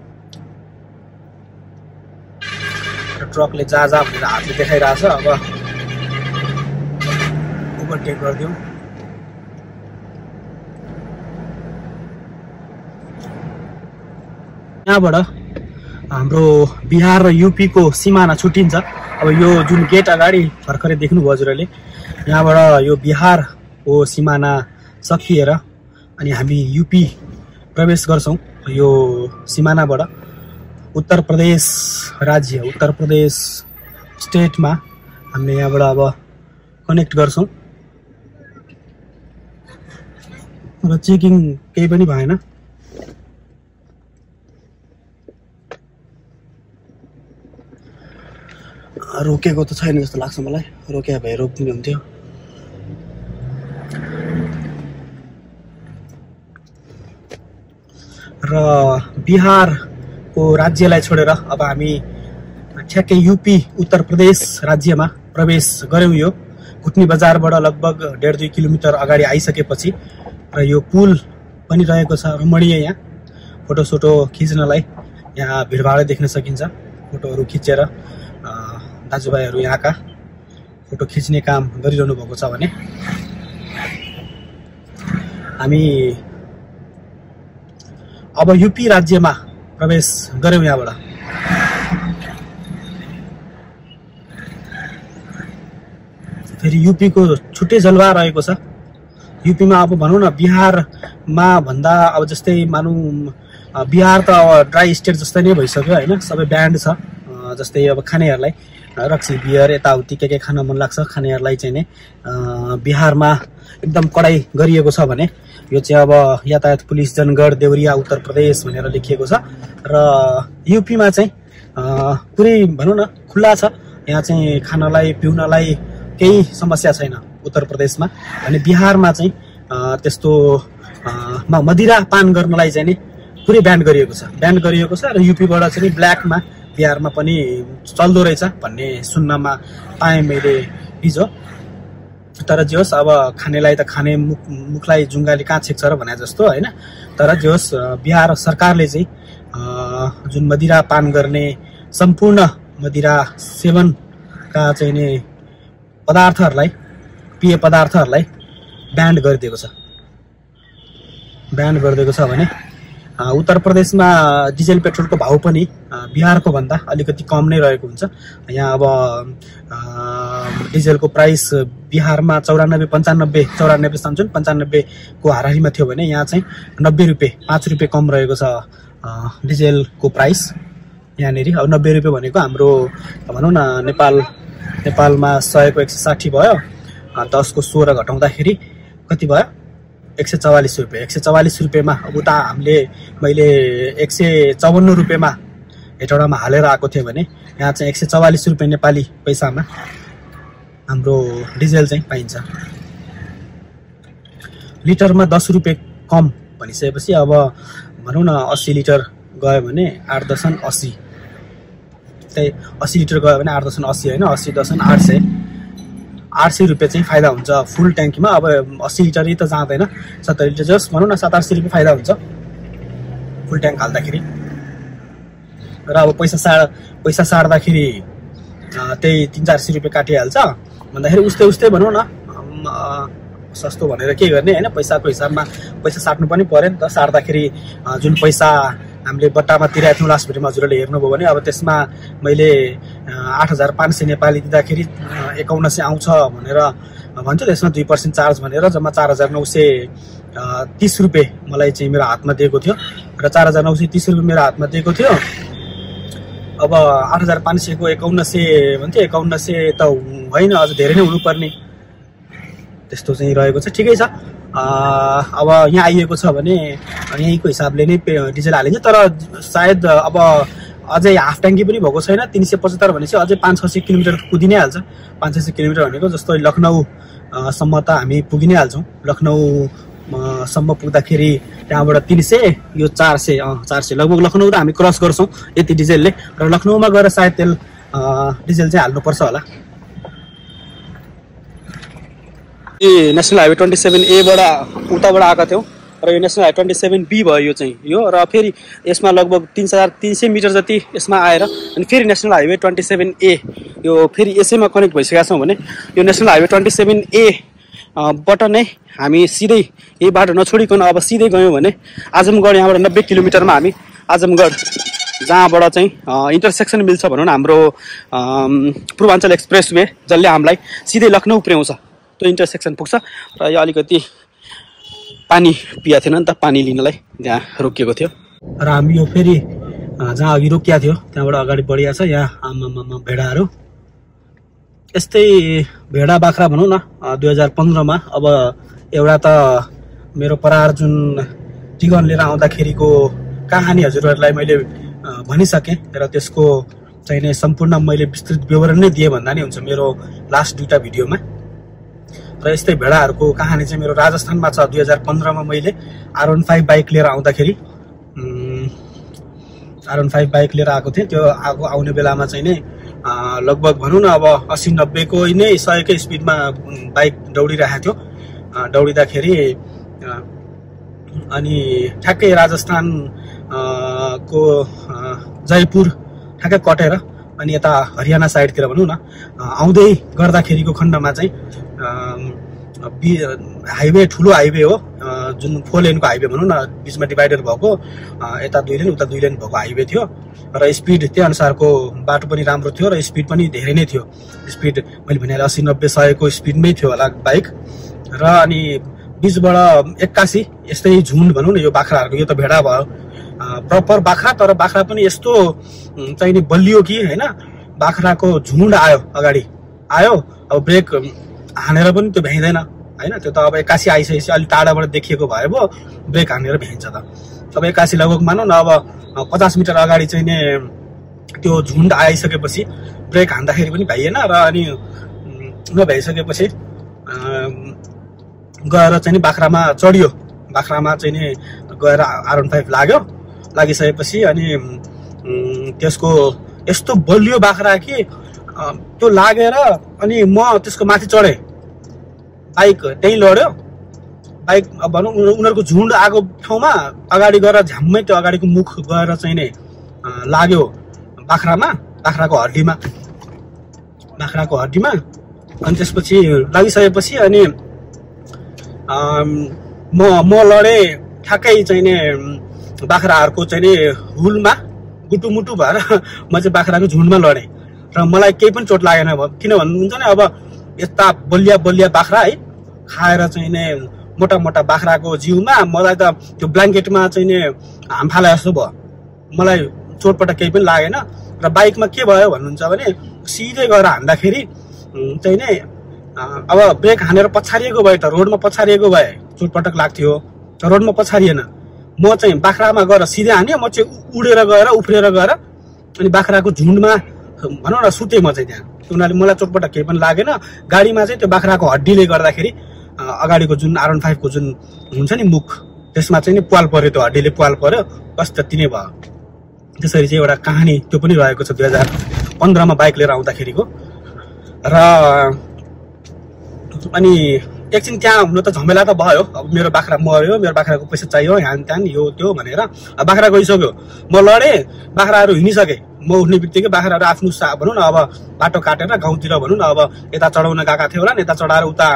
ट्रकले जा जा भनेर हातले देखाइरहेछ। अब ओभरटेक गरिदिउँ। यहाँबाट हाम्रो बिहार र युपीको सिमाना छुट्टिन्छ। अब यो जुन गेट अगाडि भर्खरै देख्नुभयो हजुरहरूले, यहाँबाट यो बिहारको सिमाना सकिएर अनि हामी युपी प्रवेश गर्छौँ। यो सिमानाबाट उत्तर प्रदेश राज्य उत्तर प्रदेश स्टेटमा हामीले यहाँबाट अब कनेक्ट गर्छौँ र चेकिङ केही पनि भएन। रोकेको त छैन जस्तो लाग्छ मलाई, रोके भए रोकिदिनु हुन्थ्यो। र बिहारको राज्यलाई छोडेर अब हामी ठ्याक्कै युपी उत्तर प्रदेश राज्यमा प्रवेश गऱ्यौँ। यो घुटनी बजारबाट लगभग डेढ दुई किलोमिटर अगाडि आइसकेपछि र यो पुल पनि रहेको छ रमणीय। यहाँ फोटो सोटो खिच्नलाई यहाँ भिडभाड देख्न सकिन्छ। फोटोहरू खिचेर दाजुभाइहरू यहाँका फोटो खिच्ने काम गरिरहनु भएको छ भने हामी अब युपी राज्यमा प्रवेश गऱ्यौँ। यहाँबाट फेरि युपीको छुट्टै जलवायु रहेको छ। युपीमा अब भनौँ न बिहारमा भन्दा अब जस्तै मानौँ बिहार त अब ड्राई स्टेट जस्तै नै भइसक्यो होइन, सबै ब्यान्ड छ। जस्तै अब खानेहरूलाई रक्सी बियर यताउति के के खान मन लाग्छ खानेहरूलाई चाहिँ नै बिहारमा एकदम कडाई गरिएको छ भने यो चाहिँ अब यातायात पुलिस जनगढ देउरिया उत्तर प्रदेश भनेर लेखिएको छ। र युपीमा चाहिँ पुरै भनौँ न खुल्ला छ। यहाँ चाहिँ खानलाई पिउनलाई केही समस्या छैन उत्तर प्रदेशमा भने बिहारमा चाहिँ त्यस्तो मदिरा पान गर्नलाई चाहिँ नि पुरै ब्यान्ड गरिएको छ ब्यान्ड गरिएको छ र युपीबाट चाहिँ ब्ल्याकमा बिहारमा पनि चल्दो रहेछ भन्ने सुन्नमा पाएँ मैले हिजो। तर जे होस् अब खानेलाई त खाने मुख मुखलाई जुङ्गाले कहाँ छेक्छ र भने जस्तो होइन। तर जे होस् बिहार सरकारले चाहिँ जुन मदिरा पान गर्ने सम्पूर्ण मदिरा सेवनका चाहिँ नि पदार्थहरूलाई पेय पदार्थहरूलाई ब्यान्ड गरिदिएको छ ब्यान्ड गरिदिएको छ भने उत्तर प्रदेशमा डिजेल पेट्रोलको भाउ पनि बिहारको भन्दा अलिकति कम नै रहेको हुन्छ। यहाँ अब डिजेलको प्राइस बिहारमा चौरानब्बे पन्चानब्बे चौरानब्बे समझौँ पन्चानब्बेको हाराहारीमा थियो भने यहाँ चाहिँ नब्बे रुपियाँ पाँच रुपियाँ कम रहेको छ डिजेलको प्राइस यहाँनिर। अब नब्बे रुपियाँ भनेको हाम्रो भनौँ न नेपाल नेपालमा सयको एक सय साठी भयो, दसको सोह्र घटाउँदाखेरि कति भयो एक सय चौवालिस रुपियाँ एक सय चौवालिस रुपियाँमा उता हामीले मैले एक सय चौवन्न रुपियाँमा हेटौडामा हालेर आएको थियो भने यहाँ चाहिँ एक सय चौवालिस रुपियाँ नेपाली पैसामा हाम्रो डिजेल चाहिँ पाइन्छ। लिटरमा दस रुपियाँ कम भनिसकेपछि अब भनौँ न अस्सी लिटर गयो भने आठ दसन अस्सी त्यही अस्सी लिटर गयो भने आठ दसन अस्सी होइन अस्सी दसन आठ सय आठ सय रुपियाँ चाहिँ फाइदा हुन्छ फुल ट्याङ्कीमा। अब अस्सी लिटरै त जाँदैन सत्तरी लिटर जस भनौँ न सात आठ सय रुपियाँ फाइदा हुन्छ फुल ट्याङ्क हाल्दाखेरि। र अब पैसा साड पैसा साड्दाखेरि त्यही तिन चार सय रुपियाँ काटिहाल्छ भन्दाखेरि उस्तै उस्तै भनौँ न सस्तो भनेर के गर्ने होइन। पैसाको हिसाबमा पैसा साट्नु पनि पऱ्यो नि त। साट्दाखेरि जुन पैसा हामीले बट्टामा तिरेको थियौँ लास्ट भिडियोमा हजुरहरूले हेर्नुभयो भने अब त्यसमा मैले आठ हजार पाँच सय नेपाली दिँदाखेरि एकाउन्न सय आउँछ भनेर भन्छ। त्यसमा दुई पर्सेन्ट चार्ज भनेर जम्मा चार हजार नौ सय तिस रुपियाँ मलाई चाहिँ मेरो हातमा दिएको थियो र चार हजार नौ सय तिस रुपियाँ मेरो हातमा दिएको थियो। अब आठ हजार पाँच सयको एकाउन्न सय भन्थ्यो एकाउन्न सय त होइन अझ धेरै नै हुनुपर्ने त्यस्तो चाहिँ रहेको छ। ठिकै छ अब यहाँ आइएको छ भने यहीँको हिसाबले नै डिजेल हालिन्छ। तर सायद अब अझै हाफ ट्याङ्की पनि भएको छैन तीन सय पचहत्तर भनेपछि अझै पाँच छ सय किलोमिटर पुगि नै हाल्छ। पाँच छ सय किलोमिटर भनेको जस्तो लखनऊसम्म त हामी पुगि नै हाल्छौँ। लखनऊसम्म पुग्दाखेरि त्यहाँबाट तिन सय यो चार सय चार सय लगभग लखनऊ त हामी क्रस गर्छौँ यति डिजेलले। र लखनऊमा गएर सायद तेल डिजेल चाहिँ हाल्नुपर्छ होला। ए नेसनल हाइवे ट्वेन्टी सेभेन एबाट उताबाट आएका थियौँ र यो national highway twenty seven B भयो यो चाहिँ यो। र फेरि यसमा लगभग तिन हजार तिन सय मिटर जति यसमा आएर अनि फेरि national highway twenty seven A यो फेरि यसैमा कनेक्ट भइसकेका छौँ भने यो national highway twenty seven A बाट नै हामी सिधै यही बाटो नछोडिकन अब सिधै गयौँ भने आजमगढ यहाँबाट नब्बे किलोमिटरमा हामी आजमगढ जहाँबाट चाहिँ इन्टरसेक्सन मिल्छ भनौँ न हाम्रो पूर्वाञ्चल एक्सप्रेस वे जसले हामीलाई सिधै लखनऊ पुर्याउँछ त्यो इन्टरसेक्सन पुग्छ। र यो अलिकति पानी पिया थिएन नि त पानी लिनलाई त्यहाँ रोकिएको थियो र हामी यो फेरि जहाँ अघि रोकिया थियो त्यहाँबाट अगाडि बढिया छ। यहाँ आमामा भेडाहरू यस्तै भेडा बाख्रा भनौँ न दुई हजार पन्ध्रमा अब एउटा त मेरो परार जुन टिगन लिएर आउँदाखेरिको कहानी हजुरहरूलाई मैले भनिसकेँ र त्यसको चाहिने सम्पूर्ण मैले विस्तृत विवरण नै दिए भन्दा नि हुन्छ मेरो लास्ट दुईटा भिडियोमा। र यस्तै भेडाहरूको कहानी चाहिँ मेरो राजस्थानमा छ। दुई हजार पन्ध्रमा मैले आर वन फाइभ बाइक लिएर आउँदाखेरि आर वन फाइभ बाइक लिएर आएको थिएँ। त्यो आएको आउने बेलामा चाहिँ नै लगभग भनौँ न अब अस्सी नब्बेको नै सयकै स्पिडमा बाइक दौडिरहेको थियो। दौडिँदाखेरि अनि ठ्याक्कै राजस्थान को जयपुर ठ्याक्कै कटेर अनि यता हरियाणा साइडतिर भनौँ न आउँदै गर्दाखेरिको खण्डमा चाहिँ हाइवे ठुलो हाइवे हो, जुन फोर लेनको हाइवे भनौँ न, बिचमा डिभाइडर भएको, यता दुई लेन उता दुई लेन भएको हाइवे थियो। र स्पिड त्यही अनुसारको बाटो पनि राम्रो थियो र स्पिड पनि धेरै नै थियो। स्पिड मैले भने अस्सी नब्बे सयको स्पिडमै थियो होला बाइक। र अनि बिचबाट एक्कासी यस्तै झुन्ड भनौँ न, यो बाख्राहरूको, यो त भेडा भयो प्रपर बाख्रा, तर बाख्रा पनि यस्तो चाहिने बलियो कि होइन, बाख्राको झुन्ड आयो अगाडि आयो। अब ब्रेक हानेर पनि त्यो भ्याइँदैन होइन, त्यो त अब एक्कासी आइसकेपछि अलिक टाढाबाट देखिएको भए पो ब्रेक हानेर भ्याइन्छ त। अब एक्कासी लगभग मानौँ न अब पचास मिटर अगाडि चाहिँ नि त्यो झुन्ड आइसकेपछि ब्रेक हान्दाखेरि पनि भ्याइएन। र अनि नभ्याइसकेपछि गएर चाहिँ बाख्रामा चढियो। बाख्रामा चाहिँ नि गएर आर वन फाइभ लाग्यो। लागिसकेपछि अनि त्यसको यस्तो बलियो बाख्रा कि त्यो लागेर अनि म त्यसको माथि चढेँ। बाइक त्यहीँ लड्यो। बाइक अब भनौँ उनीहरूको झुन्ड आएको ठाउँमा अगाडि गएर झ्याम्मै त्यो अगाडिको मुख गएर चाहिँ नि लाग्यो बाख्रामा, बाख्राको हड्डीमा बाख्राको हड्डीमा अनि त्यसपछि लागिसकेपछि अनि म म लडेँ ठ्याक्कै चाहिँ नि बाख्राहरूको चाहिँ नि हुलमा गुटुमुटु भएर म चाहिँ बाख्राको झुन्डमा लडेँ। र मलाई केही पनि चोट लागेन। किन भन्नुहुन्छ नि, अब यस्ता बलिया बलिया बाख्रा है खाएर चाहिँ नि मोटा मोटा बाख्राको जिउमा मलाई त त्यो ब्ल्याङ्केटमा चाहिँ नि हाम फाले जस्तो भयो। मलाई चोटपटक केही पनि लागेन। र बाइकमा के भयो भन्नुहुन्छ भने सिधै गएर हान्दाखेरि चाहिँ नि अब ब्रेक हानेर पछारिएको भए त रोडमा पछारिएको भए चोटपटक लाग्थ्यो, रोडमा पछारिएन। म चाहिँ बाख्रामा गएर सिधै हान्यो। म चाहिँ उडेर गएर उफ्रेर गएर अनि बाख्राको झुन्डमा भनौँ न सुतेँ म चाहिँ त्यहाँ। उनीहरूले मलाई चोटपटक केही पनि लागेन। गाडीमा चाहिँ त्यो बाख्राको हड्डीले गर्दाखेरि अगाडिको जुन आर वन फाइभको जुन हुन्छ नि मुख, त्यसमा चाहिँ नि पाल पर्यो, त्यो हड्डीले पाल पर्यो, बस त्यति नै भयो। त्यसरी चाहिँ एउटा कहानी त्यो पनि रहेको छ दुई हजार पन्ध्रमा बाइक लिएर आउँदाखेरिको। र अनि एकछिन त्यहाँ हुनु त झमेला त भयो। अब मेरो बाख्रा मर्यो, मेरो बाख्राको पैसा चाहियो, ह्यान त्यान यो त्यो भनेर बाख्रा गइसक्यो। म लडेँ, बाख्राहरू हिँडिसकेँ। म उठ्ने बित्तिकै बाख्राहरू आफ्नो सा भनौँ न अब बाटो काटेर गाउँतिर भनौँ न अब यता चढाउन गएका थियो होला नि, यता चढाएर उता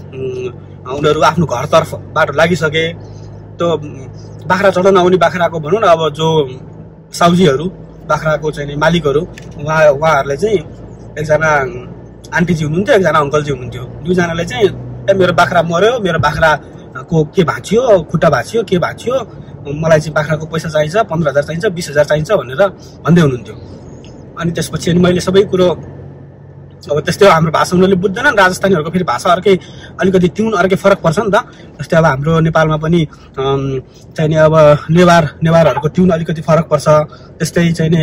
उनीहरू आफ्नो घरतर्फ बाटो लागिसके। त्यो बाख्रा चढाउन आउने बाख्राको भनौँ न अब जो साउजीहरू, बाख्राको चाहिँ मालिकहरू, उहाँ उहाँहरूले चाहिँ एकजना आन्टीजी हुनुहुन्थ्यो, एकजना अङ्कलजी हुनुहुन्थ्यो। दुईजनाले चाहिँ ए मेरो बाख्रा मर्यो, मेरो बाख्राको के भाँचियो, खुट्टा भाँचियो, के भाँचियो, मलाई चाहिँ बाख्राको पैसा चाहिन्छ, पन्ध्र हजार चाहिन्छ, बिस हजार चाहिन्छ भनेर भन्दै हुनुहुन्थ्यो। अनि त्यसपछि अनि मैले सबै कुरो अब त्यस्तै हाम्रो भाषा उनीहरूले बुझ्दैनन्, राजस्थानीहरूको फेरि भाषा अर्कै, अलिकति ट्युन अर्कै फरक पर्छ नि त। जस्तै अब हाम्रो नेपालमा पनि चाहिने अब नेवार नेवारहरूको ट्युन अलिकति फरक पर्छ, त्यस्तै चाहिने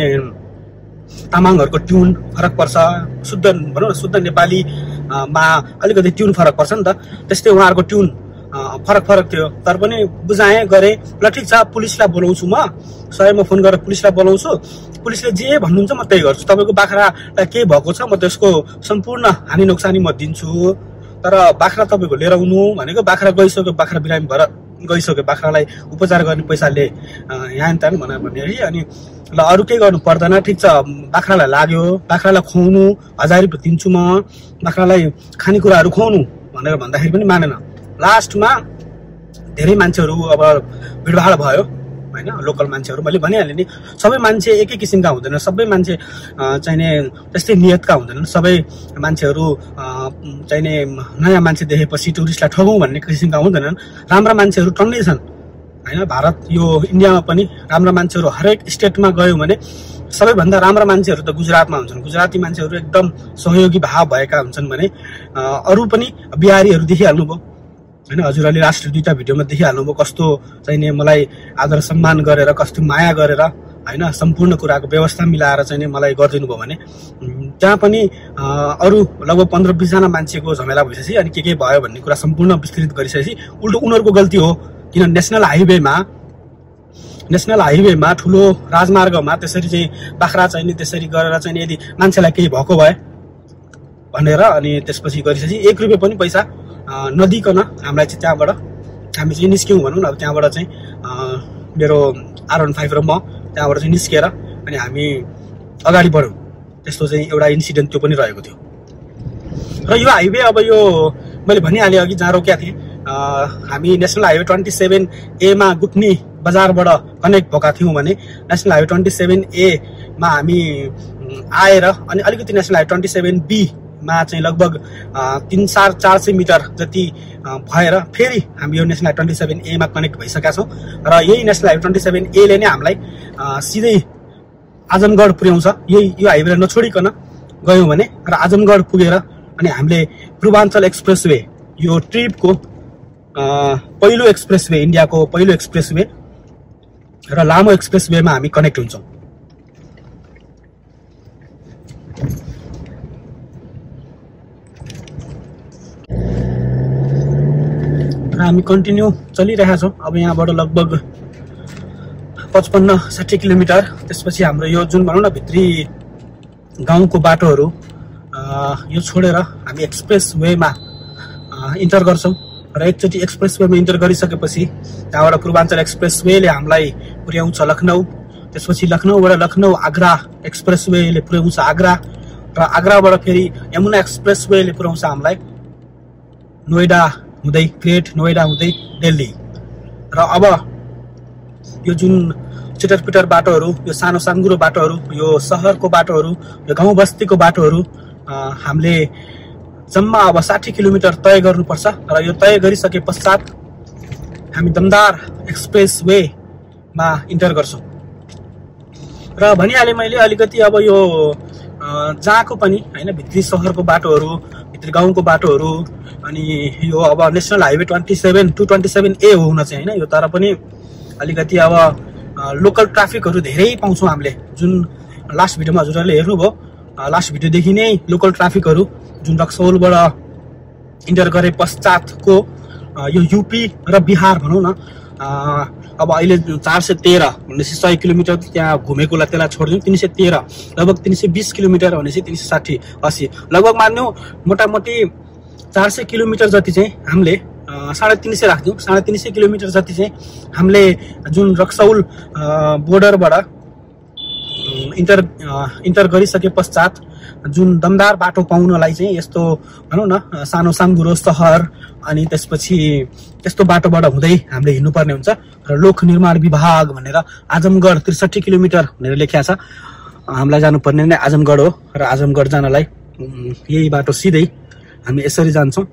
तामाङहरूको ट्युन फरक पर्छ, शुद्ध भनौँ न शुद्ध नेपालीमा अलिकति ट्युन फरक पर्छ नि त। त्यस्तै उहाँहरूको ट्युन फरक फरक थियो। तर पनि बुझाएँ गरेँ, ल ठिक छ पुलिसलाई बोलाउँछु, म शहरमा फोन गरेर पुलिसलाई बोलाउँछु, पुलिसले जे भन्नुहुन्छ म त्यही गर्छु, तपाईँको बाख्रालाई के भएको छ म त्यसको सम्पूर्ण हानि नोक्सानी म दिन्छु। तर बाख्रा तपाईँको लिएर आउनु भनेको, बाख्रा गइसक्यो, बाख्रा बिरामी भएर गइसक्यो, बाख्रालाई उपचार गर्ने पैसाले यहाँ त्यहाँ भनेर भने है। अनि ल अरू केही गर्नु पर्दैन, ठिक छ बाख्रालाई लाग्यो, बाख्रालाई खुवाउनु हजार रुपियाँ दिन्छु म, बाख्रालाई खानेकुराहरू खुवाउनु भनेर भन्दाखेरि पनि मानेन। लास्टमा धेरै मान्छेहरू अब भिडभाड भयो होइन, लोकल मान्छेहरू, मैले भनिहालेँ नि सबै मान्छे एकै किसिमका हुँदैन, सबै मान्छे चाहिने त्यस्तै नियतका हुँदैनन्। सबै मान्छेहरू चाहिने नयाँ मान्छे देखेपछि टुरिस्टलाई ठगौँ भन्ने किसिमका हुँदैनन्। राम्रा मान्छेहरू टन्नै छन् होइन। भारत यो इन्डियामा पनि राम्रा मान्छेहरू हरेक स्टेटमा गयो भने सबैभन्दा राम्रा मान्छेहरू त गुजरातमा हुन्छन्। गुजराती मान्छेहरू एकदम सहयोगी भाव भएका हुन्छन् भने अरू पनि बिहारीहरू देखिहाल्नुभयो होइन। हजुरहरूले लास्ट दुईवटा भिडियोमा देखिहाल्नुभयो कस्तो चाहिने मलाई आदर सम्मान गरेर, कस्तो माया गरेर होइन सम्पूर्ण कुराको व्यवस्था मिलाएर चाहिँ मलाई गरिदिनु भयो भने त्यहाँ पनि अरू लगभग पन्ध्र बिसजना मान्छेको झमेला भइसकेपछि अनि के के भयो भन्ने कुरा सम्पूर्ण विस्तृत गरिसकेपछि उल्टो उनीहरूको गल्ती हो। किन नेसनल हाइवेमा नेसनल हाइवेमा ठुलो राजमार्गमा त्यसरी चाहिँ बाख्रा चाहिँ नि त्यसरी गरेर चाहिँ यदि मान्छेलाई केही भएको भए भनेर अनि त्यसपछि गरिसकेपछि एक रुपियाँ पनि पैसा नदिकन हामीलाई चाहिँ त्यहाँबाट हामी चाहिँ निस्क्यौँ भनौँ न। अब त्यहाँबाट चाहिँ मेरो आर वान फाइभ र म त्यहाँबाट चाहिँ निस्केर अनि हामी अगाडि बढ्यौँ। त्यस्तो चाहिँ एउटा इन्सिडेन्ट त्यो पनि रहेको थियो। र यो हाइवे अब यो मैले भनिहालेँ अघि जहाँ रोकेका थिएँ हामी नेसनल हाइवे ट्वेन्टी सेभेन एमा गुट्नी बजारबाट कनेक्ट भएका थियौँ भने नेसनल हाइवे ट्वेन्टी सेभेन एमा हामी आएर अनि अलिकति नेसनल हाइवे ट्वेन्टी सेभेन बीमा चाहिँ लगभग तिन चार चार सय मिटर जति भएर फेरि हामी यो नेसनल हाइवे ट्वेन्टी सेभेन एमा कनेक्ट भइसकेका छौँ। र यही नेसनल हाइवे ट्वेन्टी सेभेन एले नै हामीलाई सिधै आजमगढ पुर्याउँछ। यही यो हाइवेलाई नछोडिकन गयौँ भने र आजमगढ पुगेर अनि हामीले पूर्वाञ्चल एक्सप्रेसवे यो ट्रिपको पहिलो एक्सप्रेसवे इन्डियाको पहिलो एक्सप्रेसवे र लामो एक्सप्रेसवेमा हामी कनेक्ट हुन्छौँ। र हामी कन्टिन्यू चलिरहेका छौँ। अब यहाँबाट लगभग पचपन्न साठी किलोमिटर त्यसपछि हाम्रो यो जुन भनौँ न भित्री गाउँको बाटोहरू यो छोडेर हामी एक्सप्रेस वेमा इन्टर गर्छौँ। र एकचोटि एक्सप्रेस वेमा इन्टर गरिसकेपछि त्यहाँबाट पूर्वाञ्चल एक्सप्रेस वेले हामीलाई पुर्याउँछ लखनऊ। त्यसपछि लखनऊबाट लखनऊ आग्रा एक्सप्रेस वेले पुर्याउँछ आग्रा र आग्राबाट फेरि यमुना एक्सप्रेस वेले पुर्याउँछ हामीलाई नोइडा हुँदै ग्रेट नोइडा हुँदै दिल्ली। र अब यो जुन चिटरपिटर बाटोहरू यो सानो साङ्गुरो बाटोहरू यो सहरको बाटोहरू यो गाउँ बस्तीको बाटोहरू हामीले जम्मा अब साठी किलोमिटर तय गर्नुपर्छ। र यो तय गरिसके पश्चात हामी दमदार एक्सप्रेस वेमा इन्टर गर्छौँ। र भनिहालेँ मैले अलिकति अब यो जहाँको पनि होइन भित्री सहरको बाटोहरू भित्री गाउँको बाटोहरू अनि यो अब national highway twenty seven two twenty seven A हो हुन चाहिँ होइन यो तर पनि अलिकति अब लोकल ट्राफिकहरू धेरै पाउँछौँ हामीले। जुन लास्ट भिडियोमा हजुरहरूले हेर्नुभयो लास्ट भिडियोदेखि नै लोकल ट्राफिकहरू जुन रक्सौलबाट इन्टर गरे पश्चातको यो युपी र बिहार भनौँ न अब अहिले चार सय तेह्र भनेपछि सय किलोमिटर त्यहाँ घुमेकोलाई त्यसलाई छोडिदिउँ तिन सय तेह्र लगभग तिन सय बिस किलोमिटर भनेपछि तिन सय साठी असी लगभग मान्यौँ मोटामोटी चार सय किलोमिटर जति चाहिँ हामीले साढे तीन सय राख्थ्यौँ। साढे तीन सय किलोमिटर जति चाहिँ हामीले जुन रक्सौल बोर्डरबाट इन्टर इन्टर गरिसके पश्चात जुन दमदार बाटो पाउनलाई चाहिँ यस्तो भनौँ न सानो साङ्गुरो सहर अनि त्यसपछि त्यस्तो बाटोबाट हुँदै हामीले हिँड्नुपर्ने हुन्छ। र लोक निर्माण विभाग भनेर आजमगढ त्रिसठी किलोमिटर भनेर लेखिया छ। हामीलाई जानुपर्ने नै आजमगढ हो र आजमगढ जानलाई यही बाटो सिधै हामी यसरी जान्छौँ।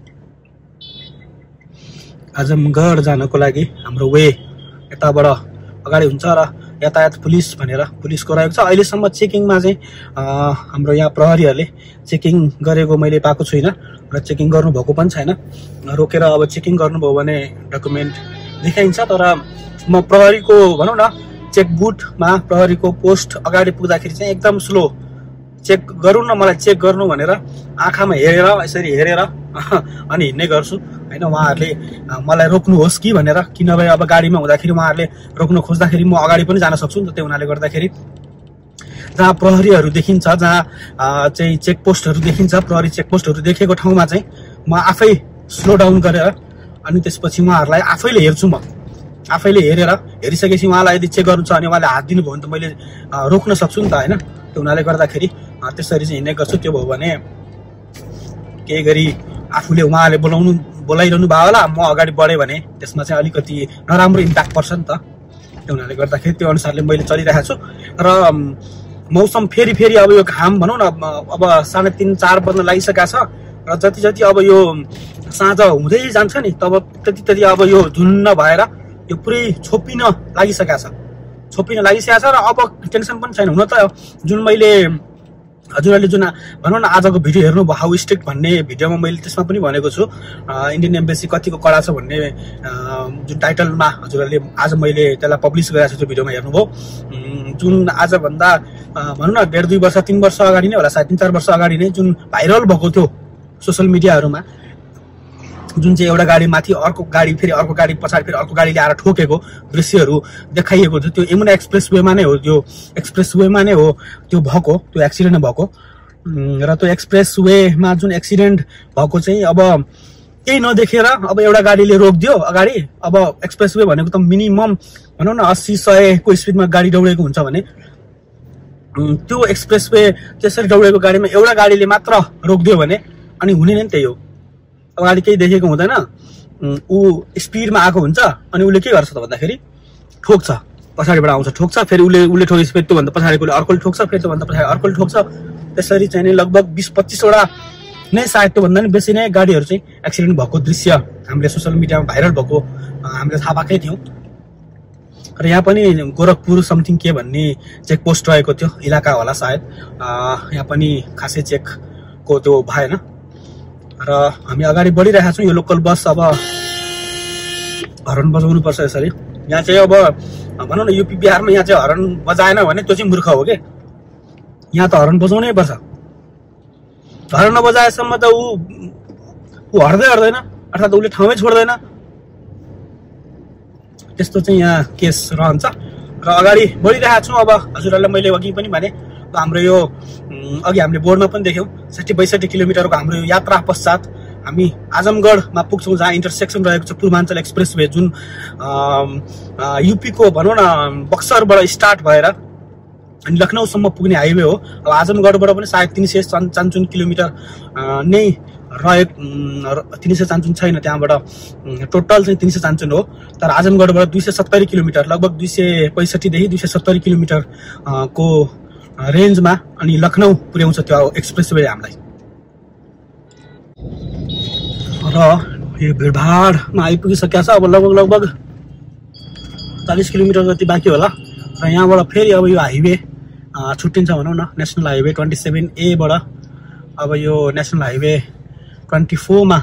आजमगढ जानको लागि हाम्रो वे यताबाट अगाडि हुन्छ र यातायात पुलिस भनेर पुलिसको रहेको छ। अहिलेसम्म चेकिङमा चाहिँ हाम्रो यहाँ प्रहरीहरूले चेकिङ गरेको मैले पाएको छुइनँ र चेकिङ गर्नुभएको पनि छैन। रोकेर अब चेकिङ गर्नुभयो भने डकुमेन्ट देखाइन्छ। तर म प्रहरीको भनौँ न चेक बुथमा प्रहरीको पोस्ट अगाडि पुग्दाखेरि चाहिँ एकदम स्लो चेक गरौँ न मलाई चेक गर्नु भनेर आँखामा हेरेर यसरी हेरेर अनि हिँड्ने गर्छु होइन। उहाँहरूले मलाई रोक्नुहोस् कि भनेर किनभने अब गाडीमा हुँदाखेरि उहाँहरूले रोक्नु खोज्दाखेरि म अगाडि पनि जान सक्छु नि त। त्यो हुनाले गर्दाखेरि जहाँ प्रहरीहरू देखिन्छ जहाँ चाहिँ चेकपोस्टहरू देखिन्छ प्रहरी चेकपोस्टहरू देखेको ठाउँमा चाहिँ म आफै स्लो डाउन गरेर अनि त्यसपछि उहाँहरूलाई आफैले हेर्छु। म आफैले हेरेर हेरिसकेपछि उहाँलाई यदि चेक गर्नु छ भने उहाँले हात दिनुभयो भने त मैले रोक्न सक्छु नि त होइन। त्यो हुनाले गर्दाखेरि त्यसरी चाहिँ हिँड्ने गर्छु। त्यो भयो भने केही गरी आफूले उहाँले बोलाउनु बोलाइरहनु भयो होला म अगाडि बढेँ भने त्यसमा चाहिँ अलिकति नराम्रो इम्प्याक्ट पर्छ नि त। त्यो हुनाले गर्दाखेरि त्यो अनुसारले मैले चलिरहेको छु। र मौसम फेरि फेरि अब यो घाम भनौँ न अब साढे तिन चार बज्न लागिसकेको छ र जति जति अब यो साँझ हुँदै जान्छ नि तब त्यति त्यति अब यो धुन्न भएर यो पुरै छोपिन लागिसकेको छ छोपिन लागिसकेको छ। र अब टेन्सन पनि छैन। हुन त जुन मैले हजुरहरूले जुन भनौँ न आजको भिडियो हेर्नुभयो हाउ स्ट्रिक्ट भन्ने भिडियोमा मैले त्यसमा पनि भनेको छु इन्डियन एम्बेसी कतिको कडा छ भन्ने जुन टाइटलमा हजुरहरूले आज मैले त्यसलाई पब्लिस गरेको छु त्यो भिडियोमा हेर्नुभयो। जुन आजभन्दा भनौँ न डेढ दुई वर्ष तिन वर्ष अगाडि नै होला सायद तिन चार वर्ष अगाडि नै जुन भाइरल भएको थियो सोसियल मिडियाहरूमा, जुन चाहिँ एउटा गाडी माथि अर्को गाडी फेरि अर्को गाडी पछाडि फेरि अर्को गाडीले आएर ठोकेको दृश्यहरू देखाइएको थियो, त्यो यमुना एक्सप्रेस वेमा नै हो, त्यो एक्सप्रेस वेमा नै हो त्यो भएको, त्यो एक्सिडेन्ट भएको। र त्यो एक्सप्रेस वेमा जुन एक्सिडेन्ट भएको चाहिँ अब केही नदेखेर अब एउटा गाडीले रोकिदियो अगाडि। अब एक्सप्रेस वे भनेको त मिनिमम भनौँ न अस्सी सयको स्पिडमा गाडी दौडेको हुन्छ भने त्यो एक्सप्रेस वे त्यसरी दौडेको गाडीमा एउटा गाडीले मात्र रोकिदियो भने अनि हुने नै त्यही हो। अगाडि केही देखेको हुँदैन, ऊ स्पिडमा आएको हुन्छ अनि उसले के गर्छ त भन्दाखेरि ठोक्छ, पछाडिबाट आउँछ ठोक्छ, फेरि उसले उसले ठोकेपछि फेरि त्योभन्दा पछाडिकोले अर्कोले ठोक्छ, फेरि त्योभन्दा पछाडि अर्कोले ठोक्छ। त्यसरी चाहिँ नि लगभग बिस पच्चिसवटा नै सायद त्योभन्दा नि बेसी नै गाडीहरू चाहिँ एक्सिडेन्ट भएको दृश्य हामीले सोसियल मिडियामा भाइरल भएको हामीले थाहा पाएकै थियौँ। र यहाँ पनि गोरखपुर समथिङ के भन्ने चेक पोस्ट रहेको थियो इलाका होला सायद, यहाँ पनि खासै चेकको त्यो भएन। र हामी अगाडि बढिरहेका छौँ। यो लोकल बस अब हर्न बजाउनु पर्छ यसरी। यहाँ चाहिँ अब भनौँ न युपी बिहारमा यहाँ चाहिँ हर्न बजाएन भने त्यो चाहिँ मूर्ख हो कि, यहाँ त हर्न बजाउनै पर्छ। हर्न नबजाएसम्म त ऊ ऊ हट्दै हट्दैन, अर्थात् उसले ठाउँमै छोड्दैन। त्यस्तो चाहिँ यहाँ केस रहन्छ। र अगाडि बढिरहेका छौँ। अब हजुरहरूलाई मैले अघि पनि भने हाम्रो यो अघि हामीले बोर्डमा पनि देख्यौँ साठी बैसठी किलोमिटरको हाम्रो यो यात्रा पश्चात हामी आजमगढमा पुग्छौँ, जहाँ इन्टरसेक्सन रहेको छ पूर्वाञ्चल एक्सप्रेस वे, जुन युपीको भनौँ न बक्सरबाट स्टार्ट भएर अनि लखनऊसम्म पुग्ने हाइवे हो। अब आजमगढबाट पनि सायद तिन सय चान्चुन किलोमिटर नै रहेको, तिन सय चान्चुन छैन, त्यहाँबाट टोटल चाहिँ तिन सय चान्चुन हो। तर आजमगढबाट दुई सय सत्तरी किलोमिटर लगभग दुई सय पैँसठीदेखि दुई सय सत्तरी किलोमिटर को रेन्जमा अनि लखनऊ पुर्याउँछ त्यो एक्सप्रेस वे हामीलाई। र यो भिडभाडमा आइपुगिसकेको छ। अब लगभग लगभग चालिस किलोमिटर जति बाँकी होला। र यहाँबाट फेरि अब यो हाइवे छुट्टिन्छ भनौँ न, नेसनल हाइवे ट्वेन्टी सेभेन एबाट अब यो नेसनल हाइवे ट्वेन्टी फोरमा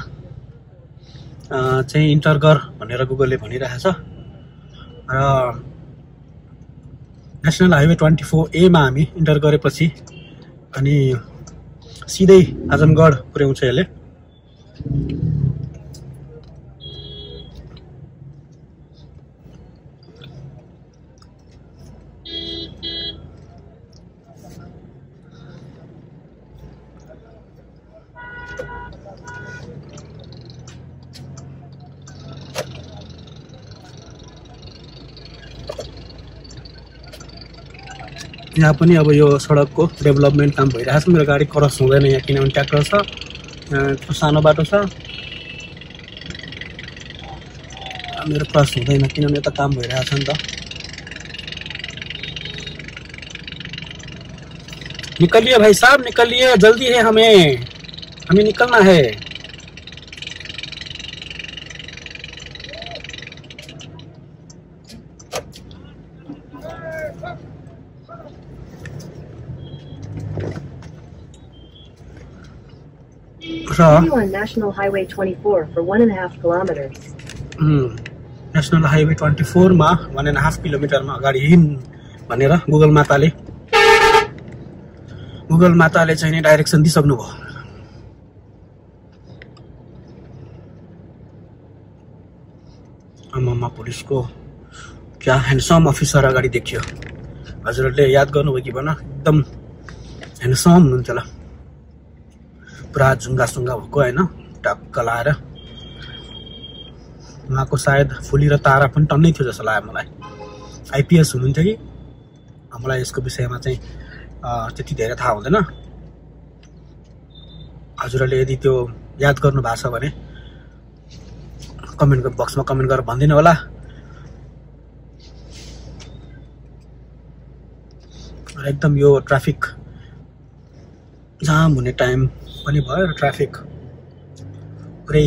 चाहिँ इन्टर गर भनेर गुगलले भनिरहेछ। र नेसनल हाइवे ट्वेन्टी फोर एमा हामी इन्टर गरेपछि अनि सिधै आजमगढ पुर्याउँछ यसले। यहाँ पनि अब यो सडकको डेभलपमेन्ट काम भइरहेको छ। मेरो गाडी क्रस हुँदैन यहाँ किनभने ट्र्याक्टर छ, यहाँ सानो बाटो छ, मेरो क्रस हुँदैन किनभने यता काम भइरहेको छ नि त। निकलिए भाइ साहब निकलिए, जल्दी है हमें हमें निकलना है। on National Highway twenty-four for one and a half kilometers. National highway twenty फोरमा वान एन्ड हाफ किलोमिटरमा अगाडि हिँड भनेर गुगल माताले गुगल माताले चाहिँ नि डाइरेक्सन दिइसक्नु भयो। आमामा पुलिसको क्या ह्यान्डसम अफिसर अगाडि देखियो। हजुरहरूले याद गर्नुभयो कि भन, एकदम ह्यान्डसम हुनुहुन्थ्यो ल, पुरा जुङ्गा सुङ्गा भएको होइन, टक्क लाएर उहाँको सायद फुली र तारा पनि टन्नै थियो जस्तो लाग्यो मलाई। आइपिएस हुनुहुन्थ्यो कि, मलाई यसको विषयमा चाहिँ त्यति धेरै थाहा हुँदैन। हजुरहरूले यदि त्यो याद गर्नु भएको छ भने कमेन्ट बक्समा कमेन्ट गरेर भनिदिनु होला। एकदम यो ट्राफिक जाम हुने टाइम पनि भयो र ट्राफिक पुरै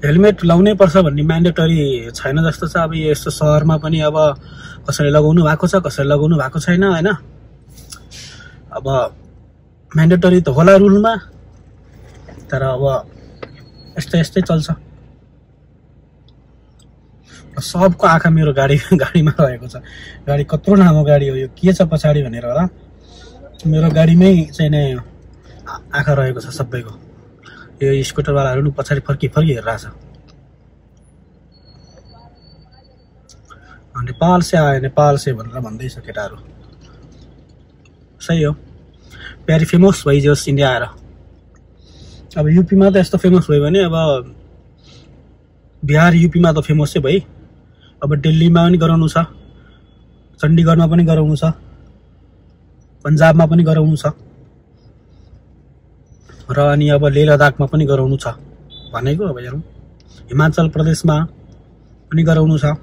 हेलमेट लाउनै पर्छ भन्ने म्यान्डेटरी छैन जस्तो छ। अब यस्तो सहरमा पनि अब कसैले लगाउनु भएको छ, कसैले लगाउनु भएको छैन हैन। अब म्यान्डेटरी त होला रुलमा, तर अब यस्तै यस्तै चल्छ। सबको आँखा मेरो गाडी गाडीमा रहेको छ। गाडी कत्रो लामो गाडी हो यो, के छ पछाडि भनेर होला। मेरो गाडीमै चाहिँ नै आँखा रहेको छ सबैको। यो स्कुटरवालाहरू नि पछाडि फर्की फर्की हेरिरहेछ। नेपाल से आयो, नेपाल से भनेर भन्दैछ केटाहरू। सही हो, प्यारी फेमस भइदियोस् इन्डिया आएर। अब युपीमा त यस्तो फेमस भयो भने अब बिहार युपीमा त फेमसै भई, अब दिल्लीमा पनि गराउनु छ, चण्डीगढमा पनि गराउनु छ, पन्जाबमा पनि गराउनु छ, र अनि अब लेह लद्दाखमा पनि गराउनु छ भनेको। अब हेरौँ, हिमाचल प्रदेशमा पनि गराउनु छ।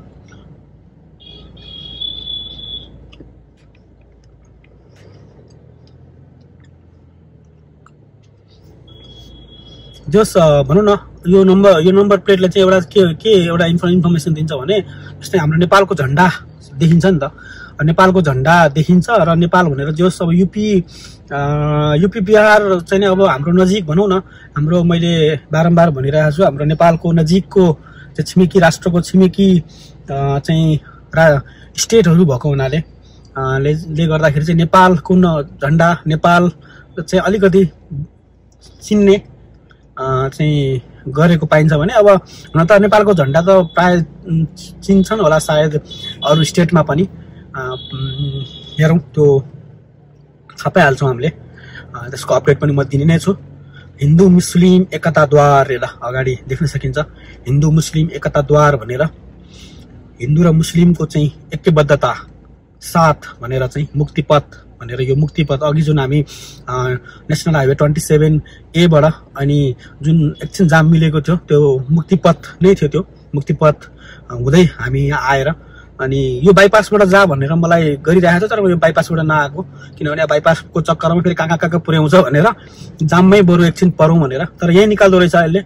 जस भनौँ न, यो नम्बर यो नम्बर प्लेटले चाहिँ एउटा के के एउटा इन्फर्मेसन दिन्छ भने, जस्तै हाम्रो नेपालको झन्डा देखिन्छ नि त। नेपालको झन्डा देखिन्छ र नेपाल भनेर जस अब युपी युपी बिहार चाहिँ अब हाम्रो नजिक भनौँ न, हाम्रो मैले बारम्बार भनिरहेको छु, हाम्रो नेपालको नजिकको चाहिँ छिमेकी राष्ट्रको छिमेकी चाहिँ रा स्टेटहरू भएको हुनाले ले गर्दाखेरि चाहिँ नेपालको झन्डा नेपाल चाहिँ अलिकति चिन्ने चाहिँ गरेको पाइन्छ भने, अब हुन त नेपालको झन्डा त प्राय चिन्छन् होला सायद अरू स्टेटमा पनि। हेरौँ, त्यो छापाइहाल्छौँ हामीले, त्यसको अपडेट पनि म दिने नै छु। हिन्दू मुस्लिम एकताद्वार ल अगाडि देख्न सकिन्छ, हिन्दू मुस्लिम एकताद्वार भनेर। हिन्दू र मुस्लिमको चाहिँ ऐक्यबद्धता साथ भनेर चाहिँ मुक्तिपथ भनेर, यो मुक्तिपथ अघि जुन हामी नेसनल हाइवे ट्वेन्टी सेभेन एबाट अनि जुन एकछिन जाम मिलेको थियो त्यो मुक्तिपथ नै थियो। त्यो मुक्तिपथ हुँदै हामी यहाँ आएर अनि यो बाइपासबाट जा भनेर मलाई गरिरहेको छ, तर यो बाइपासबाट नआएको, किनभने बाइपासको चक्करमा फेरि कहाँ कहाँ कहाँ पुर्याउँछ भनेर जाममै बरु एकछिन परौँ भनेर। तर यहीँ निकाल्दो रहेछ अहिले।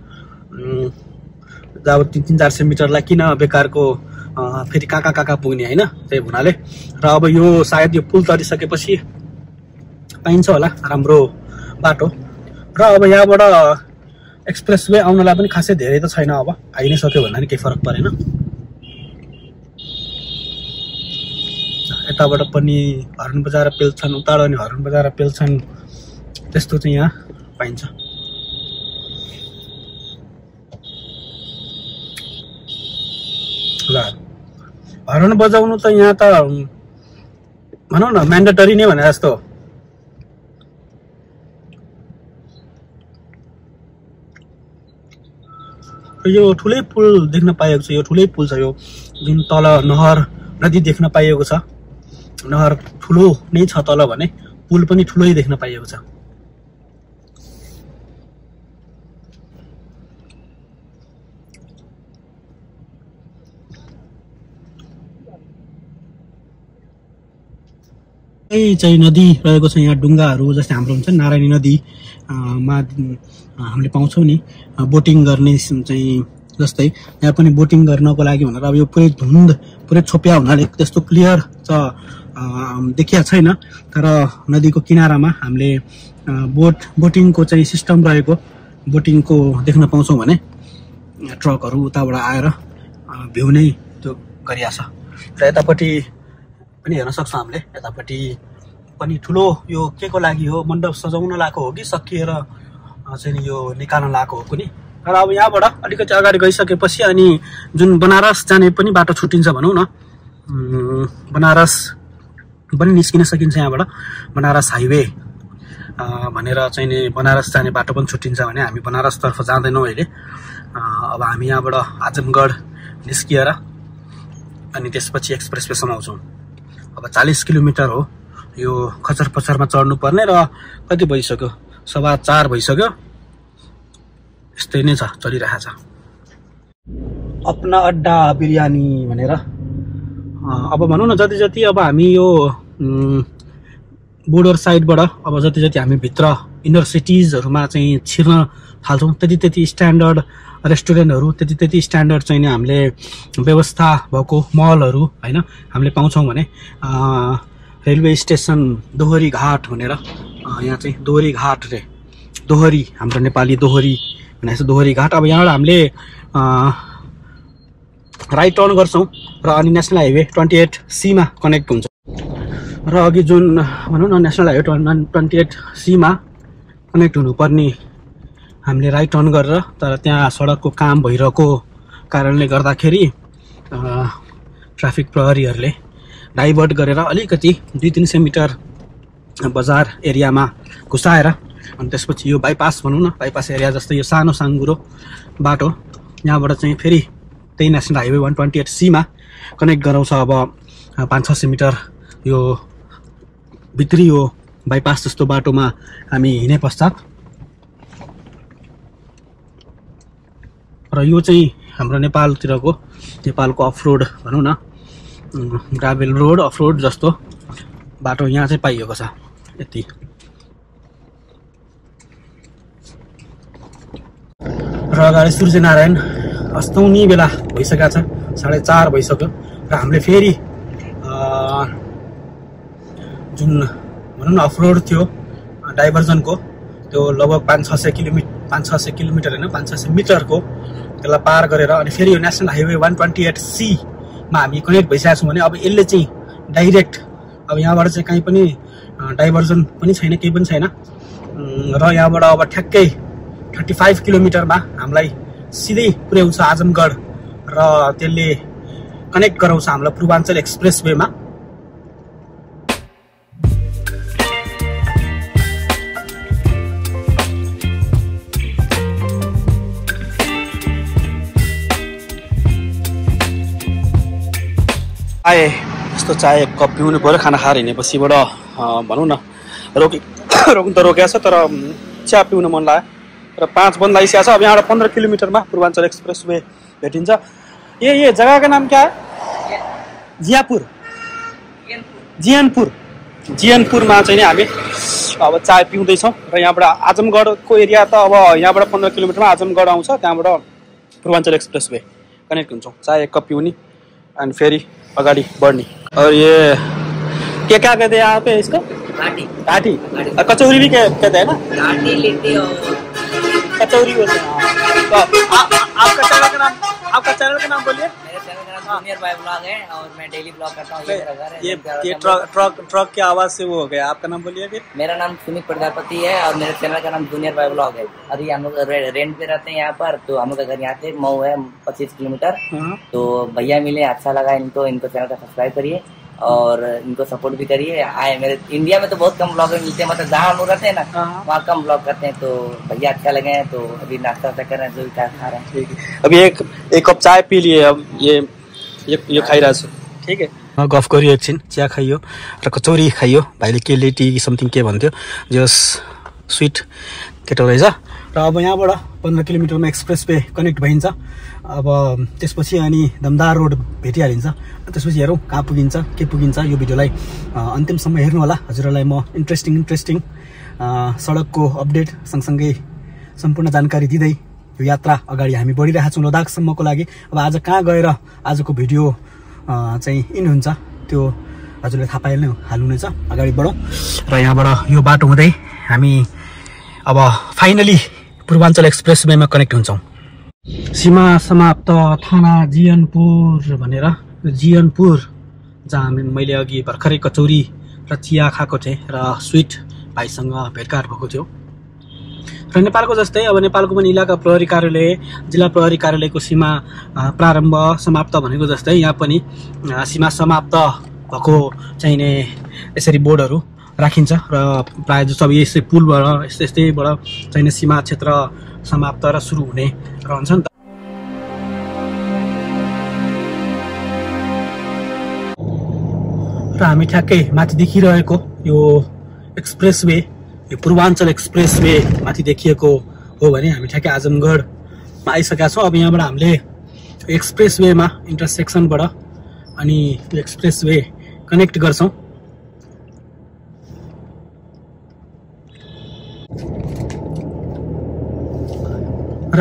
अब तिन तिन चार सय मिटरलाई किन बेकारको फेरि कहाँ कहाँ कहाँ पुग्ने होइन, त्यही हुनाले। र अब यो सायद यो पुल तरिसकेपछि पाइन्छ होला राम्रो बाटो। र अब यहाँबाट एक्सप्रेस वे आउनलाई पनि खासै धेरै त छैन, अब आइ नै सक्यो भन्दा नि केही फरक परेन। यताबाट पनि हर्न बजाएर पेल्छन्, उताबाट अनि हर्न बजाएर पेल्छन्, त्यस्तो चाहिँ यहाँ पाइन्छ। ल हर्न बजाउनु त यहाँ त भनौँ न म्यान्डेटरी नै भने जस्तो। यो ठुलै पुल देख्न पाइएको छ, यो ठुलै पुल छ। यो जुन तल नहर नदी देख्न पाइएको छ, नहर ठुलो नै छ तल भने पुल पनि ठुलै देख्न पाइएको छ। चाहिँ नदी रहेको छ यहाँ, डुङ्गाहरू जस्तै हाम्रो हुन्छ नारायणी नदी मा हामीले पाउँछौँ नि बोटिङ गर्ने चाहिँ, जस्तै यहाँ पनि बोटिङ गर्नको लागि भनेर अब यो पुरै धुन्द पुरै छोपिया हुनाले त्यस्तो क्लियर चाहिँ देखिया छैन। तर नदीको किनारामा हामीले बोट बोटिङको चाहिँ सिस्टम रहेको बोटिङको देख्न पाउँछौँ भने ट्रकहरू उताबाट आएर भ्यू नै त्यो गरिया छ। र यतापट्टि पनि हेर्न सक्छौँ हामीले, यतापट्टि पनि ठुलो यो के को लागि हो, मण्डप सजाउन लाएको हो कि सकिएर चाहिँ यो निकाल्न लाएको हो कुनै। तर अब यहाँबाट अलिकति अगाडि गइसकेपछि अनि जुन बनारस जाने पनि बाटो छुट्टिन्छ भनौँ न, बनारस पनि निस्किन सकिन्छ यहाँबाट। बनारस हाइवे भनेर चाहिँ नि बनारस जाने बाटो पनि छुट्टिन्छ भने हामी बनारसतर्फ जाँदैनौँ अहिले। अब हामी यहाँबाट आजमगढ निस्किएर अनि त्यसपछि एक्सप्रेसवेसम्म आउँछौँ। अब चालीस किलोमिटर हो यो, खचर पचरमा चढ्नु पर्ने। र कति भइसक्यो, सवा चार भइसक्यो, यस्तै नै छ, चलिरहेको छ। अपना अड्डा बिरयानी भनेर अब भनौँ न, जति जति अब हामी यो बोर्डर साइडबाट अब जति जति हामी भित्र इनर सिटिजहरूमा चाहिँ छिर्न थाल्छौँ। त्यति त्यति स्ट्यान्डर्ड रेस्टुरेन्टहरू, त्यति त्यति स्ट्यान्डर्ड चाहिँ हामीले व्यवस्था भएको मलहरू होइन हामीले पाउँछौँ भने रेलवे स्टेसन दोहोरी घाट भनेर यहाँ चाहिँ दोहोरी घाट रे दोहोरी हाम्रो नेपाली दोहोरी भनेको छ दोहोरी घाट। अब यहाँबाट हामीले राइट टर्न गर्छौँ र अनि नेसनल हाइवे ट्वेन्टी एट सीमा कनेक्ट हुन्छ। र अघि जुन भनौँ न नेसनल हाइवे ट्वेन्टी एट सीमा कनेक्ट हुनुपर्ने हामीले राइट टर्न गरेर, तर त्यहाँ सडकको काम भइरहेको कारणले गर्दाखेरि ट्राफिक प्रहरीहरूले डाइभर्ट गरेर अलिकति दुई तिन सय मिटर बजार एरियामा घुसाएर अनि त्यसपछि यो बाइपास भनौँ न बाइपास एरिया जस्तै यो सानो साङ्गुरो बाटो यहाँबाट चाहिँ फेरि त्यही national highway one twenty eight सीमा कनेक्ट गराउँछ। अब पाँच छ सय मिटर यो भित्री यो बाइपास जस्तो बाटोमा हामी हिँडे पश्चात र यो चाहिँ हाम्रो नेपालतिरको नेपालको अफ रोड भनौँ न ग्राभेल रोड अफ रोड जस्तो बाटो यहाँ चाहिँ पाइएको छ। यति र अगाडि सूर्यनारायण अस्ताउने बेला भइसकेको छ, साढे चार भइसक्यो र हामीले फेरि जुन भनौँ न अफ रोड थियो डाइभर्जनको त्यो लगभग पाँच छ सय किलोमिटर पाँच छ सय किलोमिटर होइन पाँच छ सय मिटरको त्यसलाई पार गरेर अनि फेरि यो national highway one twenty eight सीमा हामी कनेक्ट भइसकेका छौँ भने अब यसले चाहिँ डाइरेक्ट अब यहाँबाट चाहिँ कहीँ पनि डाइभर्जन पनि छैन, केही पनि छैन र यहाँबाट अब ठ्याक्कै थर्टी फाइभ किलोमिटरमा हामीलाई सिधै पुर्याउँछ आजमगढ र त्यसले कनेक्ट गराउँछ हामीलाई पूर्वाञ्चल एक्सप्रेस वेमा। चाय यस्तो चाय कप पिउनु पऱ्यो खाना खाएर हिँडेपछिबाट भनौँ न रोकि रोक्नु त रोकेको छ तर चिया पिउन मन लाग्यो र पाँच बन्द लागिसकेको छ। अब यहाँबाट पन्ध्र किलोमिटरमा पूर्वाञ्चल एक्सप्रेस वे भेटिन्छ। ये ये जगह का नाम क्या है? जियापुर जियानपुर जियानपुरमा चाहिँ नि हामी अब चाय पिउँदैछौँ र यहाँबाट आजमगढको एरिया त अब यहाँबाट पन्ध्र किलोमिटरमा आजमगढ आउँछ, त्यहाँबाट पूर्वाञ्चल एक्सप्रेस वे कनेक्ट हुन्छौँ। चाय एक कप पिउने अनि फेरि अगाडि बढ्ने। और ये क्या क्या कहते हैं यहाँ पे इसको? घाटी घाटी कचौरी भी कहते हैं ना? घाटी लिट्टी और कचौरी बोलते हैं। तो आपका चैनल का नाम आपका चैनल का नाम बोलिए। मेरे चैनल का नाम जूनियर बाय ब्लॉग है और मैं डेली ब्लॉग करता हूँ। ये ये ट्रक ट्रक ट्रक की आवाज से वो हो गया। आपका नाम बोलिए फिर। मेरा नाम सुमित प्रजापति है और मेरे चैनल का नाम जूनियर बाय ब्लॉग है। अभी हम लोग रेंट पे रहते हैं यहाँ पर, तो हम लोग का घर यहाँ से मऊ है पच्चीस किलोमीटर। तो भैया मिले, अच्छा लगा इनको, इनको चैनल का सब्सक्राइब करिए और इनको सपोर्ट भी करिए। आए मेरे इंडिया में तो बहुत कम ब्लॉगर मिलते हैं, मतलब जहाँ हम लोग रहते हैं ना वहाँ कम ब्लॉग करते हैं। तो भैया अच्छा लगे हैं, तो अभी नाश्ता वास्ता कर रहे हैं, जो भी खा रहे हैं। ठीक है, अभी एक एक कप चाय पी लिए, अब ये ये यो खाइरहेको छु। ठिक है, गफ गरियो एकछिन, चिया खाइयो र कचौरी खाइयो। भाइले के लिटी समथिङ के भन्थ्यो, जस स्विट केटो रहेछ। र अब यहाँबाट पन्ध्र किलोमिटरमा एक्सप्रेस वे कनेक्ट भइन्छ। अब त्यसपछि अनि दमदार रोड भेटिहालिन्छ। त्यसपछि हेरौँ कहाँ पुगिन्छ के पुगिन्छ। यो भिडियोलाई अन्तिमसम्म हेर्नु होला। हजुरहरूलाई म इन्ट्रेस्टिङ इन्ट्रेस्टिङ सडकको अपडेट सँगसँगै सम्पूर्ण जानकारी दिँदै यो यात्रा अगाडि हामी बढिरहेका छौँ लद्दाखसम्मको लागि। अब आज कहाँ गएर आजको भिडियो चाहिँ इन हुन्छ त्यो हजुरले थाहा पाइहाल्नु हाल्नुहुनेछ। अगाडि बढौँ र यहाँबाट यो बाटो हुँदै हामी अब फाइनली पूर्वाञ्चल एक्सप्रेस वेमा कनेक्ट हुन्छौँ। सीमा समाप्त थाना जियनपुर भनेर, जियनपुर जहाँ हामी मैले अघि भर्खरै कचौरी र चिया खाएको थिएँ र स्विट भाइसँग भेटघाट भएको थियो। र नेपालको जस्तै अब नेपालको पनि इलाका प्रहरी कार्यालय, जिल्ला प्रहरी कार्यालयको सीमा प्रारम्भ समाप्त भनेको जस्तै यहाँ पनि सीमा समाप्त भएको चाहिने यसरी बोर्डहरू राखिन्छ र प्रायः जस्तो अब यस्तै पुलबाट यस्तै यस्तैबाट चाहिने सीमा क्षेत्र समाप्त र सुरु हुने रहन्छ नि त। र हामी ठ्याक्कै माथि देखिरहेको यो एक्सप्रेस वे, यो पूर्वाञ्चल एक्सप्रेस वे माथि देखिएको हो भने हामी ठ्याक्कै आजमगढमा आइसकेका छौँ। अब यहाँबाट हामीले एक्सप्रेस वेमा इन्टरसेक्सनबाट अनि त्यो एक्सप्रेस वे कनेक्ट गर्छौँ।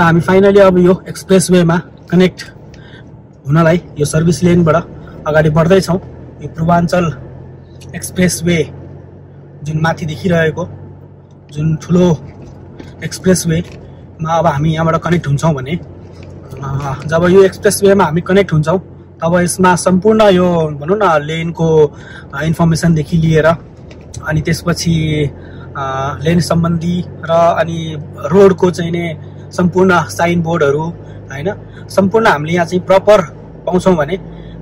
हामी फाइनली अब यो एक्सप्रेस वेमा कनेक्ट हुनलाई यो सर्भिस लेनबाट अगाडि बढ्दैछौँ। यो पूर्वाञ्चल एक्सप्रेस वे जुन माथि देखिरहेको जुन ठुलो एक्सप्रेस वेमा अब हामी यहाँबाट कनेक्ट हुन्छौँ भने जब यो एक्सप्रेस वेमा हामी कनेक्ट हुन्छौँ तब यसमा सम्पूर्ण यो भनौँ न लेनको इन्फर्मेसनदेखि लिएर अनि त्यसपछि लेन सम्बन्धी र अनि रोडको चाहिँ नै सम्पूर्ण साइन बोर्डहरू हैन सम्पूर्ण हामीले यहाँ चाहिँ प्रपर पाउँछौँ भने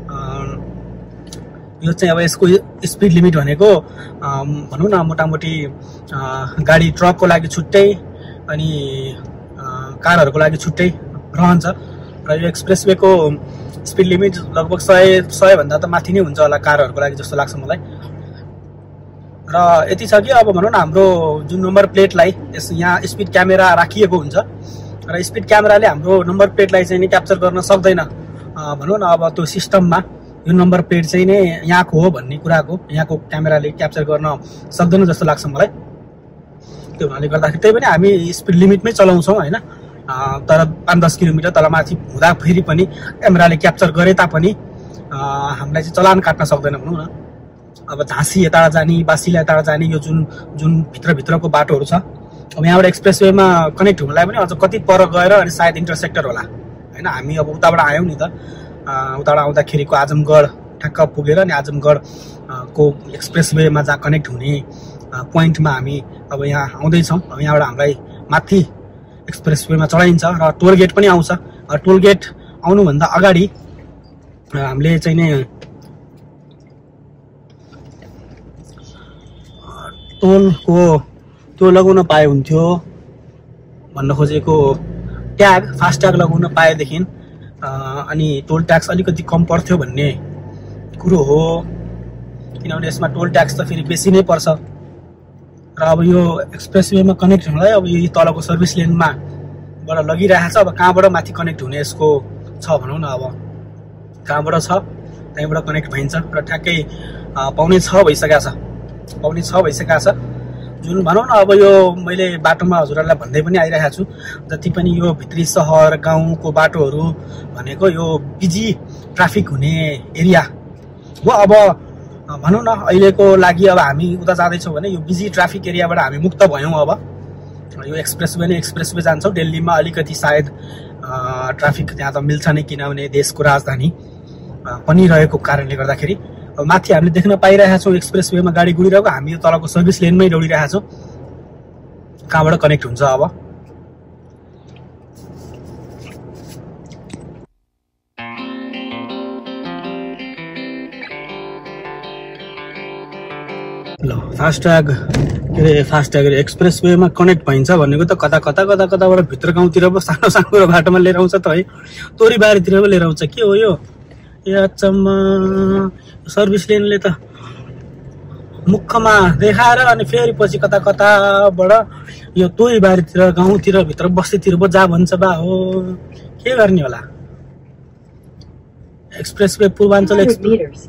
यो चाहिँ अब यसको स्पिड लिमिट भनेको भनौँ न मोटामोटी गाडी ट्रकको लागि छुट्टै अनि कारहरूको लागि छुट्टै रहन्छ र यो एक्सप्रेस वेको स्पिड लिमिट लगभग सय सयभन्दा त माथि नै हुन्छ होला कारहरूको लागि जस्तो लाग्छ मलाई। र यति छ कि अब भनौँ न हाम्रो जुन नम्बर प्लेटलाई यस यहाँ स्पिड क्यामेरा राखिएको हुन्छ र स्पिड क्यामेराले हाम्रो नम्बर प्लेटलाई चाहिँ नि क्याप्चर गर्न सक्दैन भनौँ न अब त्यो सिस्टममा यो नम्बर प्लेट चाहिँ नै यहाँको हो भन्ने कुराको यहाँको क्यामेराले क्याप्चर गर्न सक्दैन जस्तो लाग्छ मलाई। त्यो हुनाले गर्दाखेरि त्यही पनि हामी स्पिड लिमिटमै चलाउँछौँ होइन, तर पाँच दस किलोमिटर तलमाथि हुँदा फेरि पनि क्यामेराले क्याप्चर गरे तापनि हामीलाई चाहिँ चलान काट्न सक्दैन भनौँ न। अब झाँसी यता जाने बासीलाई यता जाने यो जुन जुन भित्रभित्रको बाटोहरू छ अब यहाँबाट एक्सप्रेस वेमा कनेक्ट हुनलाई पनि अझ कति पर गएर अनि सायद इन्टरसेक्टर होला होइन। हामी अब उताबाट आयौँ नि त, उताबाट आउँदाखेरिको आजमगढ ठ्याक्क पुगेर अनि आजमगढ को एक्सप्रेस वेमा जहाँ कनेक्ट हुने पोइन्टमा हामी अब यहाँ आउँदैछौँ। अब यहाँबाट हामीलाई माथि एक्सप्रेस वेमा चढाइन्छ र टोल गेट पनि आउँछ। टोल गेट आउनुभन्दा अगाडि हामीले चाहिँ नै टोलको त्यो लगाउन पाए हुन्थ्यो भन्न खोजेको ट्याग फास्ट ट्याग लगाउन पाएदेखि अनि टोल ट्याक्स अलिकति कम पर्थ्यो भन्ने कुरो हो, किनभने यसमा टोल ट्याक्स त फेरि बेसी नै पर्छ। र अब यो एक्सप्रेस वेमा कनेक्ट हुनलाई अब यो तलको सर्भिस लेनमा बाट लगिरहेको छ। अब कहाँबाट माथि कनेक्ट हुने यसको छ भनौँ न, अब कहाँबाट छ त्यहीँबाट कनेक्ट भइन्छ र ठ्याक्कै पाउने छ भइसकेको छ पाउने छ भइसकेको छ जुन भनौँ न। अब यो मैले बाटोमा हजुरहरूलाई भन्दै पनि आइरहेको छु, जति पनि यो भित्री सहर गाउँको बाटोहरू भनेको यो बिजी ट्राफिक हुने एरिया हो। अब भनौँ न अहिलेको लागि अब हामी उता जाँदैछौँ भने यो बिजी ट्राफिक एरियाबाट हामी मुक्त भयौँ। अब यो एक्सप्रेस वे नै एक्सप्रेस वे जान्छौँ। दिल्लीमा अलिकति सायद ट्राफिक त्यहाँ त मिल्छ नै, किनभने देशको राजधानी पनि रहेको कारणले गर्दाखेरि। अब माथि हामीले देख्न पाइरहेका छौँ एक्सप्रेस वेमा गाडी गुडिरहेको, हामी यो तलको सर्भिस लेनमै दौडिरहेका छौँ। कहाँबाट कनेक्ट हुन्छ अब ल फास्ट्याग के अरे फास्ट्याग एक्सप्रेस वेमा कनेक्ट भइन्छ भनेको त कता कता कता कताबाट भित्र गाउँतिर पो सानो सानो बाटोमा लिएर आउँछ त है, तोरीबारीतिर पो लिएर आउँछ। के हो यो याचम्मा सर्भिस लेनले त मुखमा देखाएर अनि फेरि पछि कता कताबाट यो तोरीबारीतिर गाउँतिर भित्र बस्तीतिर पो जा भन्छ बा हो, के गर्ने होला। Expressway Purvanchal express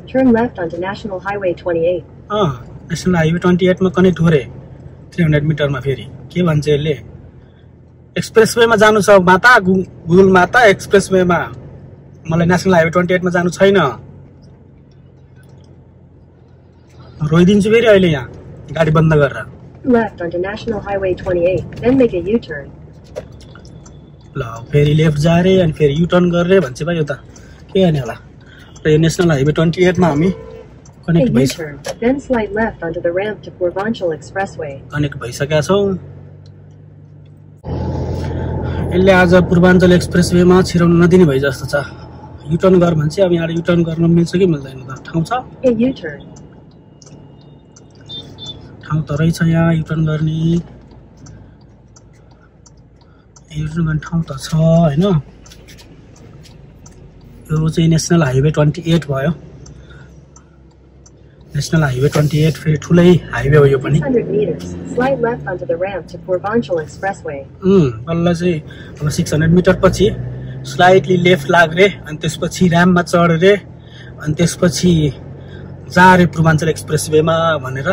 national highway twenty एटमा कनेक्ट हो रे थ्री हन्ड्रेड मिटरमा। फेरि के भन्छ यसले एक्सप्रेस वेमा जानु छ माता गुगल माता, एक्सप्रेस वेमा मलाई नेसनल हाइवे ट्वेन्टी एटमा जानु छैन। रोइदिन्छु फेरि अहिले यहाँ गाडी बन्द गरेर। ल फेरि लेफ्ट जारे अनि फेरि युटर्न गरेर भन्छ भाइ यो त के गर्ने होला। र यो नेसनल हाइवे ट्वेन्टी एटमा हामी कनेक्ट कनेक्ट भइसकेका छौँ। यसले आज पूर्वाञ्चल एक्सप्रेस वेमा छिराउनु नदिने भए जस्तो छ। युटर्न गर भन्छ, अब यहाँबाट युटर्न गर्न मिल्छ कि मिल्दैन त? ठाउँ छ, ठाउँ त रहेछ यहाँ युटर्न गर्ने, युटर्न गर्ने ठाउँ त छ होइन। यो चाहिँ नेसनल हाइवे ट्वेन्टी एट भयो। नेसनल हाइवे ट्वेन्टी एट फेरि ठुलै हाइवे हो यो पनि। बल्ल चाहिँ अब सिक्स हन्ड्रेड मिटर पछि स्लाइटली लेफ्ट लाग्रे अनि त्यसपछि ऱ्याममा चढ्रे अनि त्यसपछि जा रे पूर्वाञ्चल एक्सप्रेस वेमा भनेर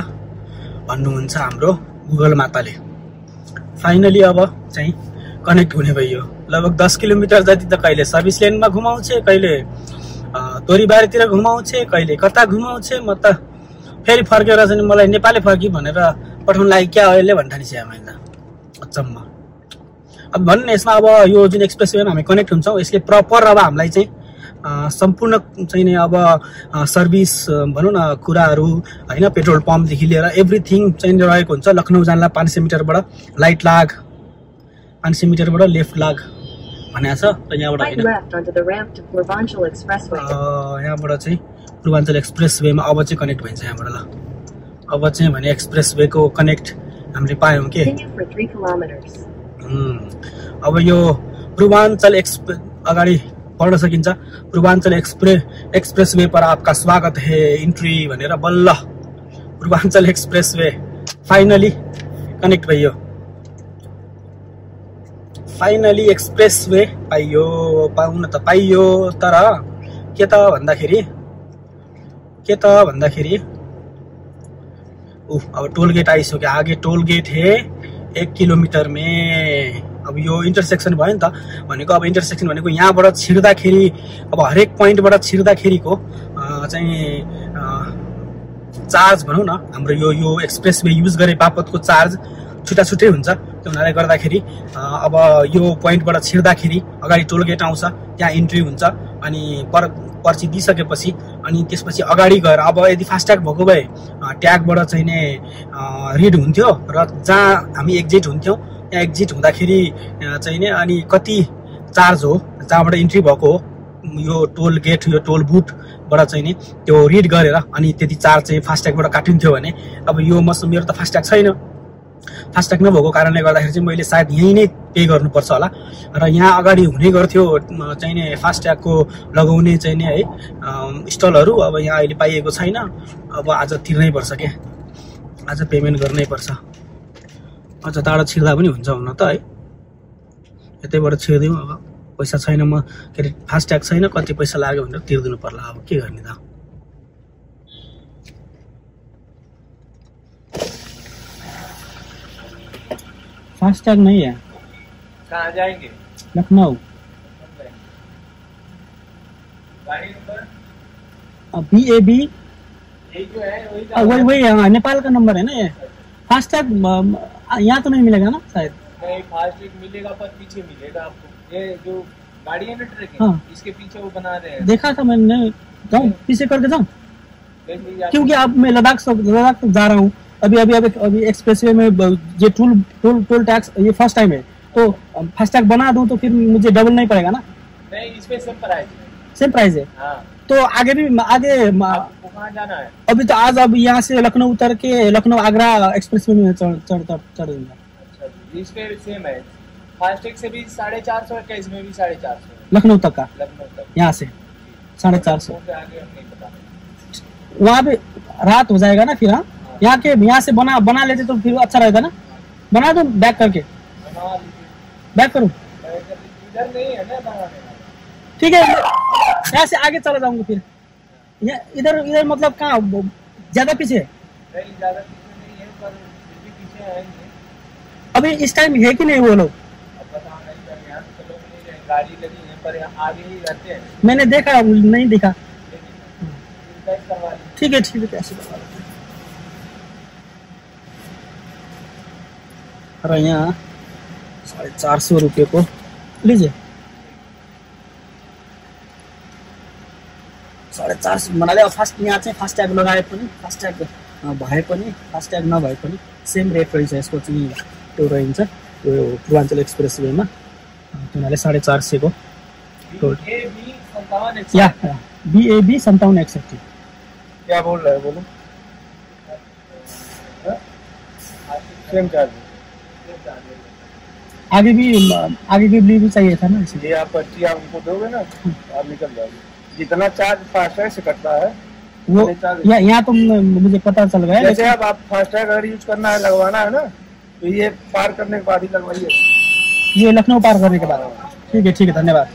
भन्नुहुन्छ हाम्रो गुगल माताले। फाइनली अब चाहिँ कनेक्ट हुने भयो। लगभग दस किलोमिटर जति त कहिले सर्भिस लेनमा घुमाउँछ, कहिले तोरीबारीतिर घुमाउँछ, कहिले कता घुमाउँछ। म त फेरि फर्केर चाहिँ मलाई नेपालै फर्की भनेर पठाउनु लागि क्या अहिले भन्ठानी छ मैले त अचम्म। अब भन्नु यसमा अब यो जुन एक्सप्रेसवेमा हामी कनेक्ट हुन्छौँ यसले प्रपर अब हामीलाई चाहिँ सम्पूर्ण चाहिँ नि अब सर्भिस भनौँ न कुराहरू होइन, पेट्रोल पम्पदेखि लिएर एभ्रिथिङ चाहिँ रहेको हुन्छ। लखनऊ जानलाई पाँच सय मिटरबाट लाइट लाग, पाँच सय मिटरबाट लेफ्ट लाग भनेको छ। र यहाँबाट होइन यहाँबाट चाहिँ पूर्वाञ्चल एक्सप्रेस वेमा अब चाहिँ कनेक्ट भइन्छ यहाँबाट। ल अब चाहिँ भने एक्सप्रेस वेको कनेक्ट हामीले पायौँ के। अब यो पूर्वाञ्चल एक्सप्रे अगाडि पढ्न सकिन्छ, पूर्वाञ्चल एक्सप्रे एक्सप्रेस वे पर आपका स्वागत है इन्ट्री भनेर बल्ल Purvanchal expressway finally connect भयो। फाइनली एक्सप्रेस वे पाइयो, पाउन त पाइयो। तर के त भन्दाखेरि के त भन्दाखेरि उफ अब टोल गेट आइसक्यो। आगे टोल गेट है एक किलोमिटर में। अब यो इन्टरसेक्सन भयो नि त, भनेको अब इन्टरसेक्सन भनेको यहाँबाट छिर्दाखेरि अब हरेक पोइन्टबाट छिर्दाखेरिको चाहिँ चार्ज भनौँ न हाम्रो यो यो एक्सप्रेस वे युज गरे बापतको चार्ज छुट्टा छुट्टै हुन्छ। त्यो हुनाले गर्दाखेरि अब यो पोइन्टबाट छिर्दाखेरि अगाडि टोल गेट आउँछ, त्यहाँ इन्ट्री हुन्छ। अनि पर पर्ची दिइसकेपछि अनि त्यसपछि अगाडि गएर अब यदि फास्ट्याग भएको भए ट्यागबाट चाहिँ नि रिड हुन्थ्यो र जहाँ हामी एक्जिट हुन्थ्यौँ त्यहाँ एक्जिट हुँदाखेरि चाहिँ नि अनि कति चार्ज हो जहाँबाट इन्ट्री भएको हो यो टोल गेट यो टोल बुथबाट चाहिँ नि त्यो रिड गरेर अनि त्यति चार्ज चाहिँ फास्ट्यागबाट काटिन्थ्यो भने अब यो मसँग मेरो त फास्ट्याग छैन। फास्ट्याग नभएको कारणले गर्दाखेरि चाहिँ मैले सायद यहीँ नै पे गर्नुपर्छ होला। र यहाँ अगाडि हुने गर्थ्यो चाहिँ नि फास्ट्यागको लगाउने चाहिँ नि है स्टलहरू, अब यहाँ अहिले पाइएको छैन। अब आज तिर्नै पर्छ क्या, आज पेमेन्ट गर्नै पर्छ। अझ टाढो छिर्दा पनि हुन्छ हुन त है, यतैबाट छिर्दिउँ। अब पैसा छैन, म के अरे फास्ट्याग छैन, कति पैसा लाग्यो भनेर तिर्दिनु पर्ला। अब के गर्ने त। फास्टैग नहीं है। कहाँ जाएंगे? लखनऊ। गाड़ी नंबर बी ए बी यही जो है वही वही वही है, नेपाल का नंबर है ना ये। फास्टैग यहाँ तो नहीं मिलेगा ना शायद? नहीं, फास्टैग मिलेगा पर पीछे मिलेगा आपको। ये जो गाड़ी है ना ट्रक, हाँ। इसके पीछे वो बना रहे हैं। देखा था मैंने, जाऊँ पीछे करके जाऊँ? क्योंकि अब मैं लद्दाख लद्दाख तक जा रहा हूँ अभी अभी अभी अभी एक्सप्रेसवे में ये टोल टोल टोल टैक्स ये फर्स्ट टाइम है, तो फास्टैग बना दूं तो फिर मुझे डबल नहीं पड़ेगा ना? नहीं, इसमें सेम प्राइस है। सेम प्राइस है। हाँ। तो आगे भी आगे कहाँ जाना है? अभी तो आज अब यहाँ से लखनऊ उतर के लखनऊ आगरा एक्सप्रेसवे में चढ़ चढ़ चढ़ दूंगा। अच्छा, इस पे सेम है। फास्टैग से भी साढ़े चार सौ है, इसमें भी साढ़े चार सौ। लखनऊ तक का? लखनऊ तक यहाँ से साढ़े चार सौ। आगे हम नहीं पता। वहाँ पे रात हो जाएगा ना फिर? हाँ, यहाँ के यहाँ से बना बना लेते तो फिर अच्छा रहता ना। बना दो बैक करके, बैक करूँ? इधर नहीं है ना बनाने। ठीक है, यहाँ से आगे चला जाऊंगा फिर। इधर इधर मतलब कहाँ ज्यादा पीछे? नहीं, ज्यादा पीछे नहीं है, पर फिर भी पीछे आएंगे। अभी इस टाइम है कि नहीं वो लोग? अब पता नहीं, यहाँ तो लोग नहीं रहे, गाड़ी लगी है पर यहाँ आगे ही रहते हैं। मैंने देखा नहीं दिखा। करवा लीजिए। ठीक है ठीक है, कैसे करवा लीजिए। अरे यहाँ साढ़े चार सौ रुपये को लीजिए। साढे चार सौ भन्नाले अब फास्ट यहाँ चाहिँ फास्ट्याग लगाए पनि फास्ट्याग भए पनि फास्ट्याग नभए पनि सेम रेट रहेछ यसको चाहिँ त्यो रहन्छ यो पूर्वाञ्चल एक्सप्रेसवेमा। त्यो हुनाले साढे चार सयको टोल या बीएबी सन्ताउन्न एकसठी। क्या बोल रहे हो? बोलो। सेम चार्ज आगे भी आगे की भी चाहिए था ना, इसलिए आप पर्ची आप उनको दोगे ना आप निकल जाओगे। जितना चार्ज फास्टैग से कटता है वो या यहाँ तो मुझे पता चल गया। जैसे अब आप फास्टैग अगर यूज करना है लगवाना है ना तो ये पार करने के बाद ही लगवाइए। ये लखनऊ पार करने के बाद? ठीक है ठीक है, धन्यवाद।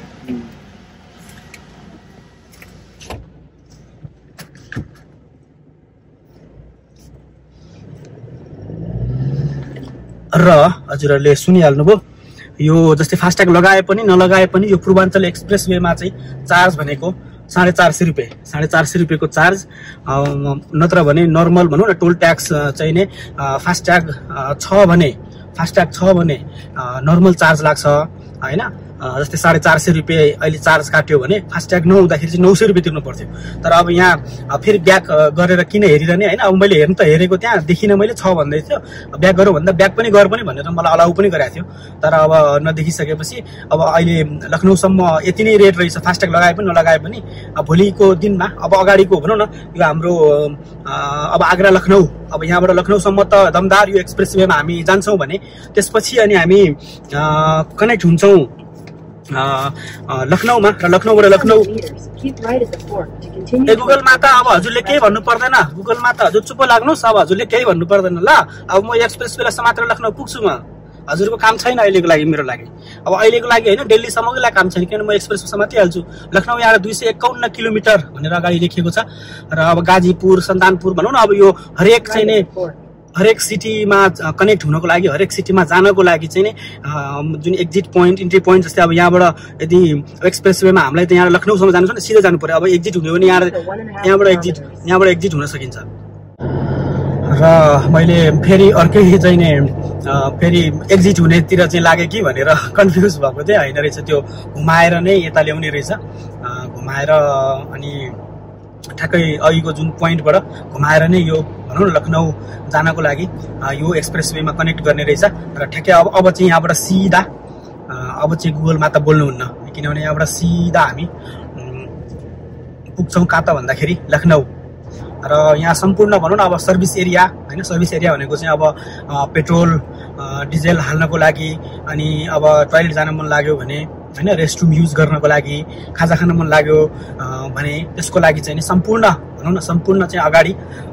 र हजुरहरूले सुनिहाल्नुभयो यो जस्तै फास्ट्याग लगाए पनि नलगाए पनि यो पूर्वाञ्चल एक्सप्रेस वेमा चाहिँ चार्ज भनेको साढे चार सय रुपियाँ साढे चार सय रुपियाँको चार्ज, नत्र भने नर्मल भनौँ न टोल ट्याक्स चाहिँ नै फास्ट्याग छ भने फास्ट्याग छ भने नर्मल चार्ज लाग्छ होइन। जस्तै साढे चार सय रुपियाँ अहिले चार्ज काट्यो भने फास्ट्याग नहुँदाखेरि चाहिँ नौ सय रुपियाँ तिर्नु पर्थ्यो। तर अब यहाँ फेरि ब्याक गरेर किन हेरिरहने होइन। अब मैले हेर्नु त हेरेको त्यहाँ देखिनँ मैले छ भन्दै थियो, ब्याक गरौँ भन्दा ब्याक पनि गर पनि भनेर मलाई अलाउ पनि गरेको थियो। तर अब नदेखिसकेपछि अब अहिले लखनऊसम्म यति नै रेट रहेछ, फास्ट्याग लगाए पनि नलगाए पनि। भोलिको दिनमा अब अगाडिको भनौँ न यो हाम्रो अब आग्रा लखनऊ, अब यहाँबाट लखनऊसम्म त दमदार यो एक्सप्रेस वेमा हामी जान्छौँ भने त्यसपछि अनि हामी कनेक्ट हुन्छौँ लखनऊमा र लखनऊबाट लखनऊ। ए गुगलमा त अब हजुरले केही भन्नु पर्दैन, गुगलमा त हजुर चुप्प लाग्नुहोस्, अब हजुरले केही भन्नु पर्दैन ल। अब म एक्सप्रेस वेलासम्म मात्र लखनऊ पुग्छु, म हजुरको काम छैन अहिलेको लागि मेरो लागि। अब अहिलेको लागि होइन, दिल्लीसम्मको लागि काम छैन, किनभने म एक्सप्रेस वेमा मात्रै लखनऊ यहाँ दुई सय एकाउन्न किलोमिटर भनेर अगाडि लेखिएको छ। र अब गाजीपुर सन्तानपुर भनौँ न, अब यो हरेक चाहिँ नै हरेक सिटीमा कनेक्ट हुनको लागि, हरेक सिटीमा जानको लागि चाहिँ नि जुन एक्जिट पोइन्ट इन्ट्री पोइन्ट, जस्तै अब यहाँबाट यदि एक्सप्रेस वेमा हामीलाई त यहाँ लखनऊसम्म जानु छ भने सिधै जानु पर्यो। अब एक्जिट हुने हो भने यहाँ यहाँबाट एक्जिट यहाँबाट एक्जिट हुन सकिन्छ। र मैले फेरि अर्कै चाहिँ नि फेरि एक्जिट हुनेतिर चाहिँ लाग्यो कि भनेर कन्फ्युज भएको थिएँ, होइन रहेछ, त्यो घुमाएर नै यता ल्याउने रहेछ, घुमाएर अनि ठ्याक्कै अघिको जुन पोइन्टबाट घुमाएर नै यो भनौँ न लखनऊ जानको लागि यो एक्सप्रेस वेमा कनेक्ट गर्ने रहेछ। र ठ्याक्कै अब अब चाहिँ यहाँबाट सिधा अब चाहिँ गुगलमा त बोल्नुहुन्न, किनभने यहाँबाट सिधा हामी पुग्छौँ कहाँ त भन्दाखेरि लखनऊ। र यहाँ सम्पूर्ण भनौँ न अब सर्भिस एरिया होइन, सर्भिस एरिया भनेको चाहिँ अब पेट्रोल डिजेल हाल्नको लागि, अनि अब टोइलेट जान मन लाग्यो भने होइन, रेस्टरुम युज गर्नको लागि, खाजा खान मन लाग्यो भने त्यसको लागि चाहिँ सम्पूर्ण भनौँ न सम्पूर्ण चाहिँ अगाडि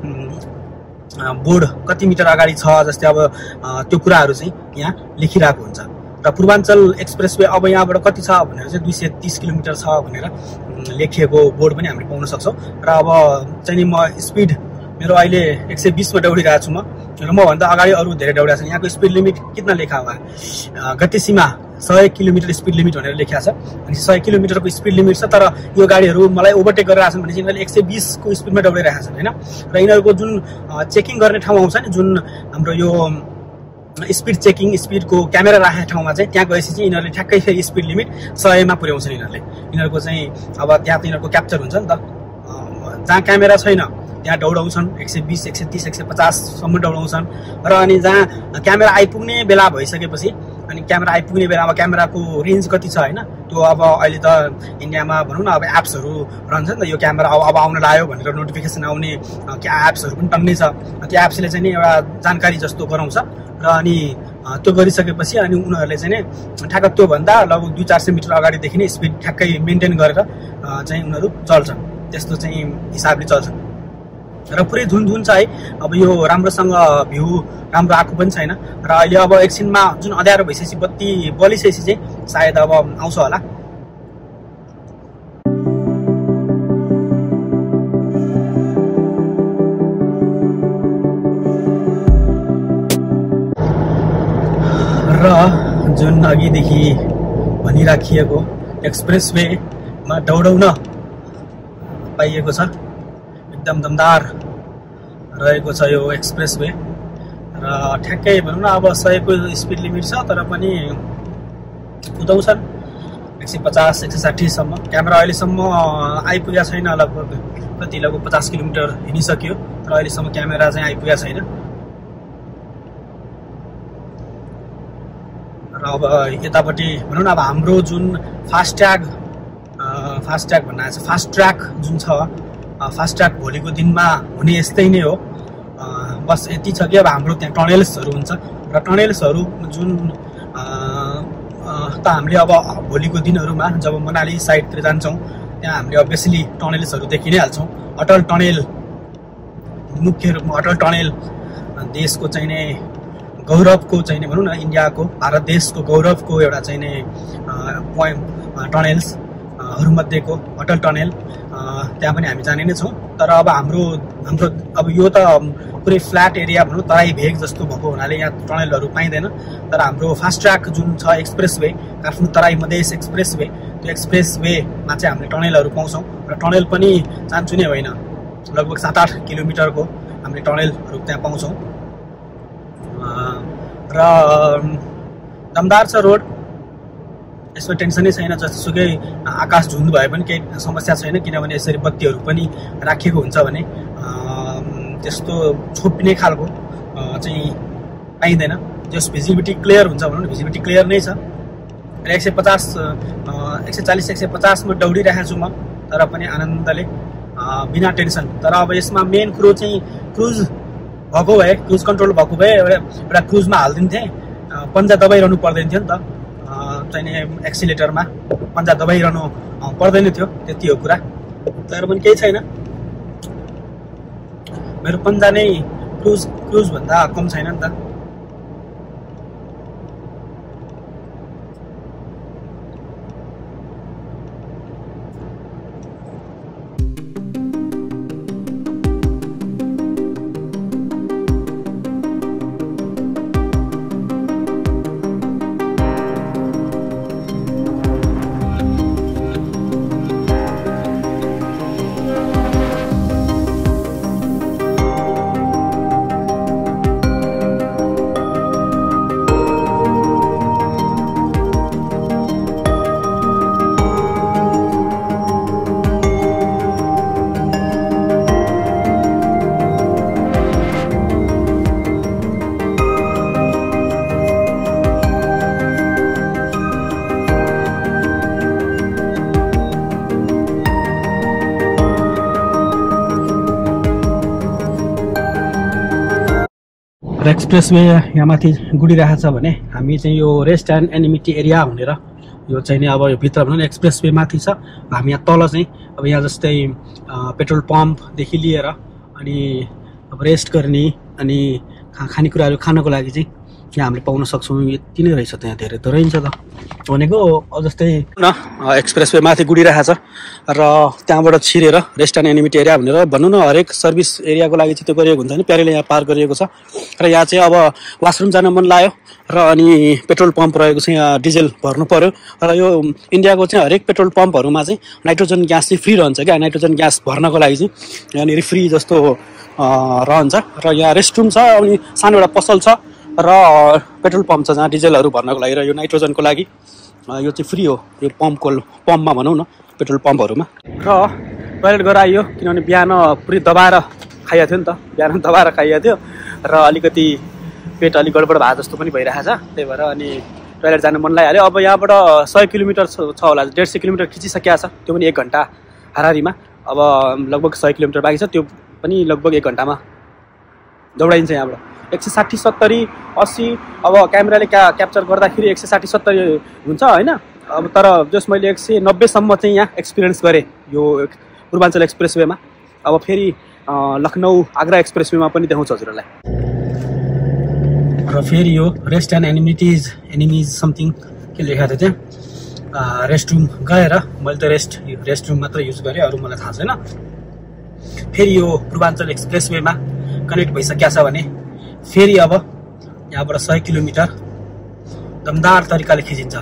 बोर्ड कति मिटर अगाडि छ जस्तै अब त्यो कुराहरू चाहिँ यहाँ लेखिरहेको हुन्छ। र पूर्वाञ्चल एक्सप्रेस वे अब यहाँबाट कति छ भनेर चाहिँ दुई सय तिस किलोमिटर छ भनेर लेखिएको बोर्ड पनि हामीले पाउन सक्छौँ। र अब चाहिँ म स्पिड मेरो अहिले एक सय बिसमा दौडिरहेको छु म, र मभन्दा अगाडि अरू धेरै दौडिरहेको छ। यहाँको स्पिड लिमिट कितना लेखा हुआ, गति सीमा सय किलोमिटर स्पिड लिमिट भनेर लेखिएको छ। अनि सय किलोमिटरको स्पिड लिमिट छ, तर यो गाडीहरू मलाई ओभरटेक गरिरहेको छन् भने चाहिँ यिनीहरूले एक सय बिसको स्पिडमा दौडिरहेका छन् होइन। र यिनीहरूको जुन चेकिङ गर्ने ठाउँ आउँछ नि, जुन हाम्रो यो स्पिड चेकिङ स्पिडको क्यामेरा राखेको ठाउँमा चाहिँ त्यहाँ गएपछि चाहिँ यिनीहरूले ठ्याक्कै फेरि स्पिड लिमिट सयमा पुर्याउँछन् यिनीहरूले। यिनीहरूको चाहिँ अब त्यहाँ त यिनीहरूको क्याप्चर हुन्छ नि त, जहाँ क्यामेरा छैन त्यहाँ दौडाउँछन् एक सय बिस एक सय तिस एक सय पचाससम्म दौडाउँछन्। र अनि जहाँ क्यामेरा आइपुग्ने बेला भइसकेपछि अनि क्यामेरा आइपुग्ने बेलामा क्यामेराको रेन्ज कति छ होइन, त्यो अब अहिले त इन्डियामा भनौँ न अब एप्सहरू रहन्छ नि त, यो क्यामेरा अब अब आउन लाग्यो भनेर नोटिफिकेसन आउने क्या एप्सहरू पनि टन्नै छ। त्यो एप्सले चाहिँ नि एउटा जानकारी जस्तो गराउँछ। र अनि त्यो गरिसकेपछि अनि उनीहरूले चाहिँ नि ठ्याक्क त्योभन्दा लगभग दुई चार सय मिटर अगाडिदेखि नै स्पिड ठ्याक्कै मेन्टेन गरेर चाहिँ उनीहरू चल्छन्, त्यस्तो चाहिँ हिसाबले चल्छन्। र पुरै धुन धुन छ है, अब यो राम्रोसँग भ्यू राम्रो आएको पनि छैन। र अहिले अब एकछिनमा जुन अँध्यारो भइसकेपछि बत्ती बलिसकेपछि चाहिँ सायद अब आउँछ होला। र जुन अघिदेखि भनिराखिएको एक्सप्रेस वेमा दौडाउन पाइएको छ, एकदम दमदार रहेको छ यो एक्सप्रेस वे। र ठ्याक्कै भनौँ न अब सयको स्पिड लिमिट छ, तर पनि कुदाउँछन् एक सय पचास एक सय साठीसम्म। क्यामेरा अहिलेसम्म आइपुगेको छैन, लगभग कति लगभग पचास किलोमिटर हिँडिसक्यो, तर अहिलेसम्म क्यामेरा चाहिँ आइपुगेको छैन। र अब यतापट्टि भनौँ न अब हाम्रो जुन फास्ट्याग फास्ट्याग भन्नु छ फास्ट ट्र्याक जुन छ, फास्ट ट्र्याक भोलिको दिनमा हुने यस्तै नै हो। बस यति छ कि अब हाम्रो त्यहाँ टनेल्सहरू हुन्छ, र टनेल्सहरू जुन त हामीले अब भोलिको दिनहरूमा जब मनाली साइडतिर जान्छौँ त्यहाँ हामीले अभियसली टनेल्सहरू देखि नै हाल्छौँ। अटल टनेल मुख्य रूपमा अटल टनेल देशको चाहिँ नै गौरवको चाहिँ भनौँ न, इन्डियाको भारत देशको गौरवको एउटा चाहिँ नै पोइन्ट टनेल्सहरूमध्येको अटल टनेल त्यहाँ पनि हामी जाने नै छौँ। तर अब हाम्रो हाम्रो अब यो त पुरै फ्ल्याट एरिया भनौँ, तराई भेग जस्तो भएको हुनाले यहाँ टनलहरू पाइँदैन। तर हाम्रो फास्ट ट्र्याक जुन छ expressway, Kathmandu Terai Madhes expressway, त्यो एक्सप्रेस वेमा चाहिँ हामीले टनलहरू पाउँछौँ। र टनल पनि चान्चुने होइन, लगभग सात आठ किलोमिटरको हामीले टनलहरू त्यहाँ पाउँछौँ। र दमदार छ रोड, यसमा टेन्सनै छैन। जतिसुकै आकाश झुन्ड भए पनि केही समस्या छैन, किनभने यसरी बत्तीहरू पनि राखिएको हुन्छ भने त्यस्तो छोपिने खालको चाहिँ पाइँदैन। जस भिजिबिलिटी क्लियर हुन्छ भनौँ न, भिजिबिलिटी क्लियर नै छ। र एक सय पचास एक सय चालिस एक सय पचासमा दौडिरहेको छु म, तर पनि आनन्दले बिना टेन्सन। तर अब यसमा मेन कुरो चाहिँ क्रुज भएको भए, क्रुज कन्ट्रोल भएको भए एउटा एउटा क्रुजमा हालिदिन्थेँ, पन्जा दबाइरहनु पर्दैन थियो नि त। चाहिँ एक्सिलेटरमा पन्जा दबाइरहनु पर्दैन थियो, त्यति हो कुरा। तर पनि केही छैन, मेरो पन्जा नै क्रुज क्रुजभन्दा कम छैन नि त। र एक्सप्रेस वे यहाँ माथि गुडिरहेको छ भने हामी चाहिँ यो रेस्ट एन्ड एनिमिटी एरिया भनेर यो चाहिँ नि अब यो भित्र भनौँ न एक्सप्रेस वे माथि छ। हामी यहाँ तल चाहिँ अब यहाँ जस्तै पेट्रोल पम्पदेखि लिएर अनि अब रेस्ट गर्ने अनि खा खानेकुराहरू खानको लागि चाहिँ यहाँ हामीले पाउन सक्छौँ। यति नै रहेछ, त्यहाँ धेरै धेरै छ त भनेको। जस्तै न एक्सप्रेस वे माथि गुडिरहेको छ र त्यहाँबाट छिरेर रेस्ट एन्ड एनिमिटी एरिया भनेर भनौँ न, हरेक सर्भिस एरियाको लागि चाहिँ त्यो गरिएको हुन्छ नि, प्यारेले यहाँ पार गरिएको छ। र यहाँ चाहिँ अब वासरुम जान मन लाग्यो र अनि पेट्रोल पम्प रहेको छ, यहाँ डिजेल भर्नु पऱ्यो। र यो इन्डियाको चाहिँ हरेक पेट्रोल पम्पहरूमा चाहिँ नाइट्रोजन ग्यास चाहिँ फ्री रहन्छ क्या। नाइट्रोजन ग्यास भर्नको लागि चाहिँ यहाँनिर फ्री जस्तो रहन्छ। र यहाँ रेस्टरुम छ अनि सानो एउटा पसल छ र पेट्रोल पम्प छ जहाँ डिजेलहरू भर्नको लागि र यो नाइट्रोजनको लागि यो चाहिँ फ्री हो यो पम्पको पम्पमा भनौँ न, पेट्रोल पम्पहरूमा। र टोइलेट गएर आइयो, किनभने बिहान पुरै दबाएर खाइएको थियो नि त, बिहान दबाएर खाइएको थियो र अलिकति पेट अलिक गडबड भए जस्तो पनि भइरहेको छ। त्यही भएर अनि टोइलेट जानु मन लागिहाल्यो। अब यहाँबाट सय किलोमिटर छ होला, डेढ सय किलोमिटर खिचिसकेको छ, त्यो पनि एक घन्टा हारारीमा। अब लगभग सय किलोमिटर बाँकी छ, त्यो पनि लगभग एक घन्टामा दौडाइन्छ। यहाँबाट एक सय साठी सत्तरी अस्सी अब क्यामेराले क्या क्याप्चर गर्दाखेरि एक सय साठी सत्तरी हुन्छ होइन। अब तर जस मैले एक सय नब्बेसम्म चाहिँ यहाँ एक्सपिरियन्स गरेँ यो पूर्वाञ्चल एक्सप्रेस वेमा। अब फेरि लखनऊ आग्रा एक्सप्रेस वेमा पनि देखाउँछु हजुरहरूलाई। र फेरि यो रेस्ट एन्ड एनिमिटिज एनिमिज समथिङ के लेखाएको थियो त्यहाँ, रेस्ट रुम गएर मैले त रेस्ट रेस्ट रुम मात्र युज गरेँ, अरू मलाई थाहा छैन। फेरि यो पूर्वाञ्चल एक्सप्रेस वेमा कनेक्ट भइसकेको छ भने फेरि अब यहाँबाट सय किलोमिटर दमदार तरिकाले खिचिन्छ।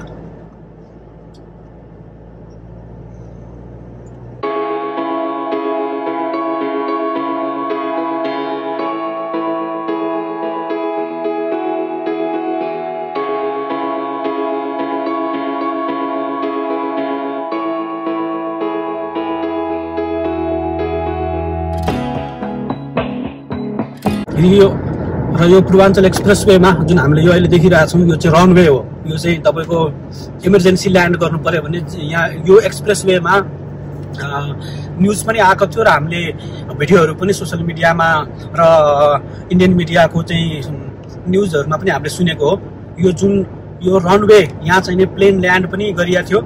यो र यो पूर्वाञ्चल एक्सप्रेस वेमा जुन हामीले यो अहिले देखिरहेको छौँ यो चाहिँ रनवे हो। यो चाहिँ तपाईँको इमर्जेन्सी ल्यान्ड गर्नु पऱ्यो भने यहाँ यो एक्सप्रेस वेमा न्युज पनि आएको थियो र हामीले भिडियोहरू पनि सोसियल मिडियामा र इन्डियन मिडियाको चाहिँ न्युजहरूमा पनि हामीले सुनेको हो। यो जुन यो रनवे यहाँ चाहिँ प्लेन ल्यान्ड पनि गरिएको थियो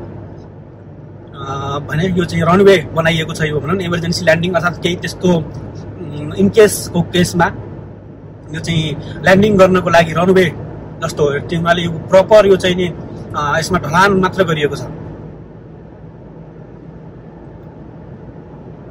भने यो चाहिँ रनवे बनाइएको छ। यो भनौँ न इमर्जेन्सी ल्यान्डिङ अर्थात् केही त्यस्तो इनकेसको केसमा यो चाहिँ ल्यान्डिङ गर्नको लागि रनवे जस्तो हो। त्यो हुनाले यो प्रपर यो चाहिँ नि यसमा ढलान मात्र गरिएको छ।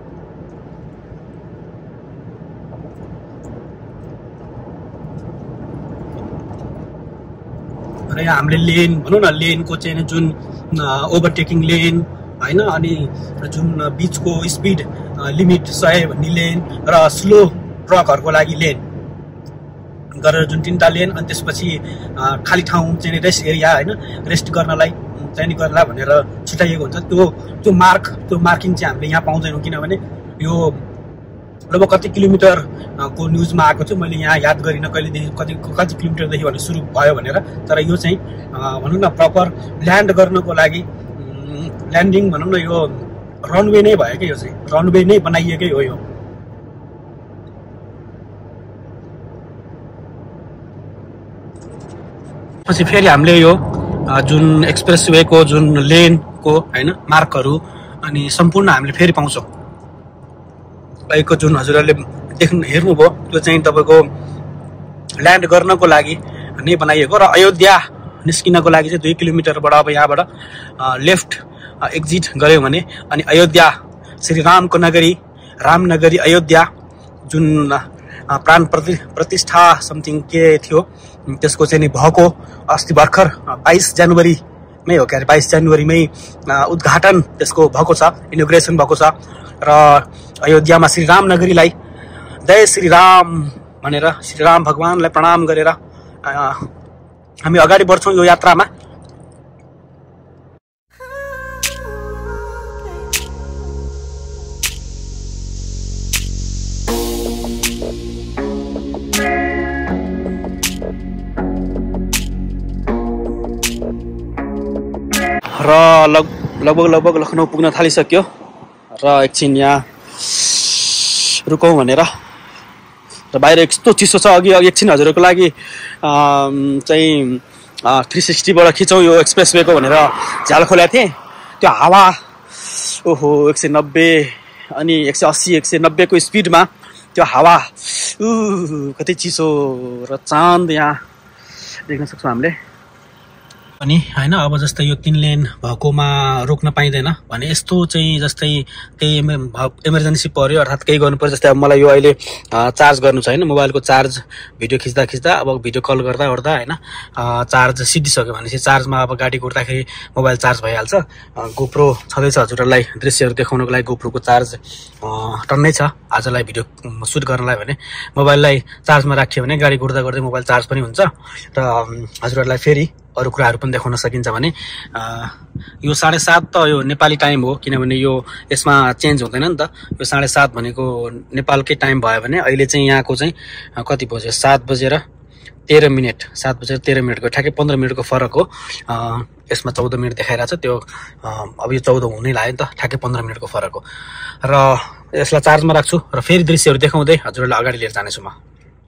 र यहाँ हामीले लेन भनौँ न लेनको चाहिँ जुन ओभरटेकिङ लेन होइन अनि जुन बिचको स्पिड लिमिट सय भन्ने लेन र स्लो ट्रकहरूको लागि लेन गरेर जुन तिनवटा लेन अनि त्यसपछि खाली ठाउँ चाहिँ रेस्ट एरिया होइन रेस्ट गर्नलाई चाहिँ गर्ला भनेर छुट्याइएको हुन्छ त्यो त्यो मार्क त्यो मार्किङ चाहिँ हामीले यहाँ पाउँदैनौँ किनभने यो लगभग कति किलोमिटरको न्युजमा आएको थियो मैले यहाँ याद गरिनँ कहिलेदेखि कति कति किलोमिटरदेखि भने सुरु भयो भनेर तर यो चाहिँ भनौँ न प्रपर ल्यान्ड गर्नको लागि ल्यान्डिङ भनौँ न यो रनवे नै भयो क्या यो चाहिँ रनवे नै बनाइएकै हो यो पछि फेरि हामीले यो जुन एक्सप्रेस वेको जुन लेनको होइन मार्कहरू अनि सम्पूर्ण हामीले फेरि पाउँछौँ तपाईँको जुन हजुरहरूले देख्नु हेर्नुभयो त्यो चाहिँ तपाईँको ल्यान्ड गर्नको लागि नै बनाइएको र अयोध्या निस्किनको लागि चाहिँ दुई किलोमिटरबाट अब यहाँबाट लेफ्ट एक्जिट गऱ्यो भने अनि अयोध्या श्री रामको नगरी रामनगरी अयोध्या जुन प्राण प्रति प्रतिष्ठा समथिङ के थियो त्यसको चाहिँ नि भएको अस्ति भर्खर बाइस जनवरीमै हो क्या अरे बाइस जनवरीमै उद्घाटन त्यसको भएको छ इनोग्रेसन भएको छ र अयोध्यामा श्री राम नगरीलाई जय श्री राम भनेर श्री राम भगवानलाई प्रणाम गरेर हामी अगाडि बढ्छौँ यो यात्रामा र लग लगभग लगभग लखनऊ पुग्न थालिसक्यो र एकछिन यहाँ रुकौँ भनेर र बाहिर यस्तो चिसो छ अघि अघि एकछिन हजुरहरूको लागि चाहिँ थ्री सिक्सटीबाट खिचौँ यो एक्सप्रेस वेको भनेर झ्याल खोलेको थिएँ त्यो हावा ओहो एक सय नब्बे अनि एक सय अस्सी एक सय नब्बेको स्पिडमा त्यो हावा ऊ कति चिसो र चाँद यहाँ देख्न सक्छौँ हामीले अनि होइन अब जस्तै यो तीन लेन भएकोमा रोक्न पाइँदैन भने यस्तो चाहिँ जस्तै केही इमर्जेन्सी पर्यो अर्थात् केही गर्नु पर्यो जस्तै अब मलाई यो अहिले चार्ज गर्नु छ होइन मोबाइलको चार्ज भिडियो खिच्दा खिच्दा अब भिडियो कल गर्दा गर्दा होइन चार्ज सिद्धिसक्यो भनेपछि चार्जमा अब गाडी कुर्दाखेरि मोबाइल चार्ज भइहाल्छ गोप्रो छँदैछ हजुरहरूलाई दृश्यहरू देखाउनको लागि गोप्रोको चार्ज टन्नै छ आजलाई भिडियो सुट गर्नलाई भने मोबाइललाई चार्जमा राखियो भने गाडी कुर्दा गर्दै मोबाइल चार्ज पनि हुन्छ र हजुरहरूलाई फेरि अरू कुराहरू पनि देखाउन सकिन्छ भने यो साढे सात त यो नेपाली टाइम हो किनभने यो यसमा चेन्ज हुँदैन नि त यो साढे सात भनेको नेपालकै टाइम भयो भने अहिले चाहिँ यहाँको चाहिँ कति बज्यो सात बजेर तेह्र मिनट सात बजेर तेह्र मिनटको ठ्याक्कै पन्ध्र मिनटको फरक हो यसमा चौध मिनट देखाइरहेको छ त्यो अब यो चौध हुनै लाग्यो नि त ठ्याक्कै पन्ध्र मिनटको फरक हो र यसलाई चार्जमा राख्छु र फेरि दृश्यहरू देखाउँदै हजुरहरूलाई अगाडि लिएर जानेछु म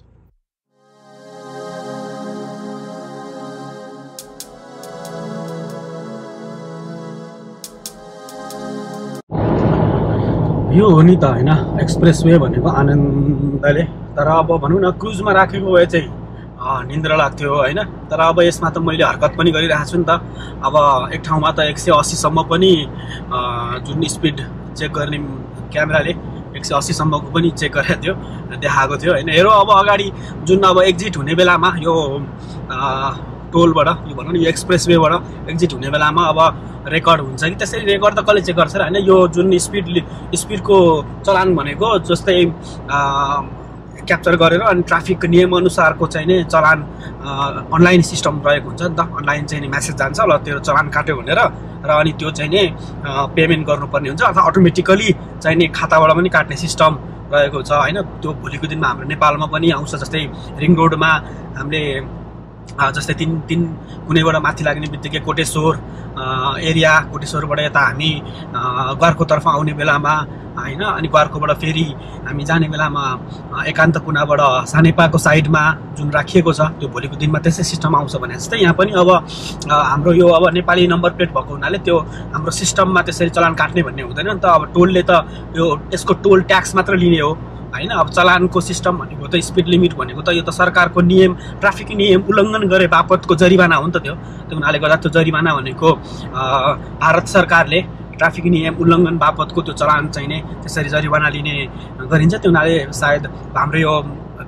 यो हो नि त होइन एक्सप्रेस वे भनेको आनन्दले तर अब भनौँ न क्रुजमा राखेको भए चाहिँ निन्द्रा लाग्थ्यो होइन तर अब यसमा त मैले हरकत पनि गरिरहेको छु नि त अब एक ठाउँमा त एक सय अस्सीसम्म पनि जुन स्पिड चेक गर्ने क्यामेराले एक सय अस्सीसम्मको पनि चेक गरेको थियो देखाएको थियो होइन हेरौँ अब अगाडि जुन अब एक्जिट हुने बेलामा यो टोलबाट यो भनौँ न यो एक्सप्रेस वेबाट एक्जिट हुने बेलामा अब रेकर्ड हुन्छ कि त्यसरी रेकर्ड त कसले चेक गर्छ होइन यो जुन स्पिड स्पिडको चलान भनेको जस्तै क्याप्चर गरेर अनि ट्राफिकको नियमअनुसारको चाहिँ नि चलान अनलाइन सिस्टम रहेको हुन्छ नि त अनलाइन चाहिँ नि म्यासेज जान्छ ल त्यो चलान काट्यो भनेर र अनि त्यो चाहिँ नि पेमेन्ट गर्नुपर्ने हुन्छ अथवा अटोमेटिकली चाहिँ नि खाताबाट पनि काट्ने सिस्टम रहेको छ होइन त्यो भोलिको दिनमा हाम्रो नेपालमा पनि आउँछ जस्तै रिङ रोडमा हामीले जस्तै तिन तिन कुनैबाट माथि लाग्ने बित्तिकै कोटेश्वर एरिया कोटेश्वरबाट यता हामी ग्वारकोतर्फ आउने बेलामा होइन अनि ग्वारकोबाट फेरि हामी जाने बेलामा एकान्त कुनाबाट सानेपाको साइडमा जुन राखिएको छ त्यो भोलिको दिनमा त्यसै सिस्टम आउँछ भने जस्तै यहाँ पनि अब हाम्रो यो अब नेपाली नम्बर प्लेट भएको हुनाले त्यो हाम्रो सिस्टममा त्यसरी चलान काट्ने भन्ने हुँदैन नि त अब टोलले त यो यसको टोल ट्याक्स मात्र लिने हो होइन अब चलानको सिस्टम भनेको त स्पिड लिमिट भनेको त यो त सरकारको नियम ट्राफिक नियम उल्लङ्घन गरे बापतको जरिवाना हो नि त त्यो त्यो हुनाले गर्दा त्यो जरिवाना भनेको भारत सरकारले ट्राफिक नियम उल्लङ्घन बापतको त्यो चलान चाहिँ नै त्यसरी जरिवाना लिने गरिन्छ त्यो हुनाले सायद हाम्रो यो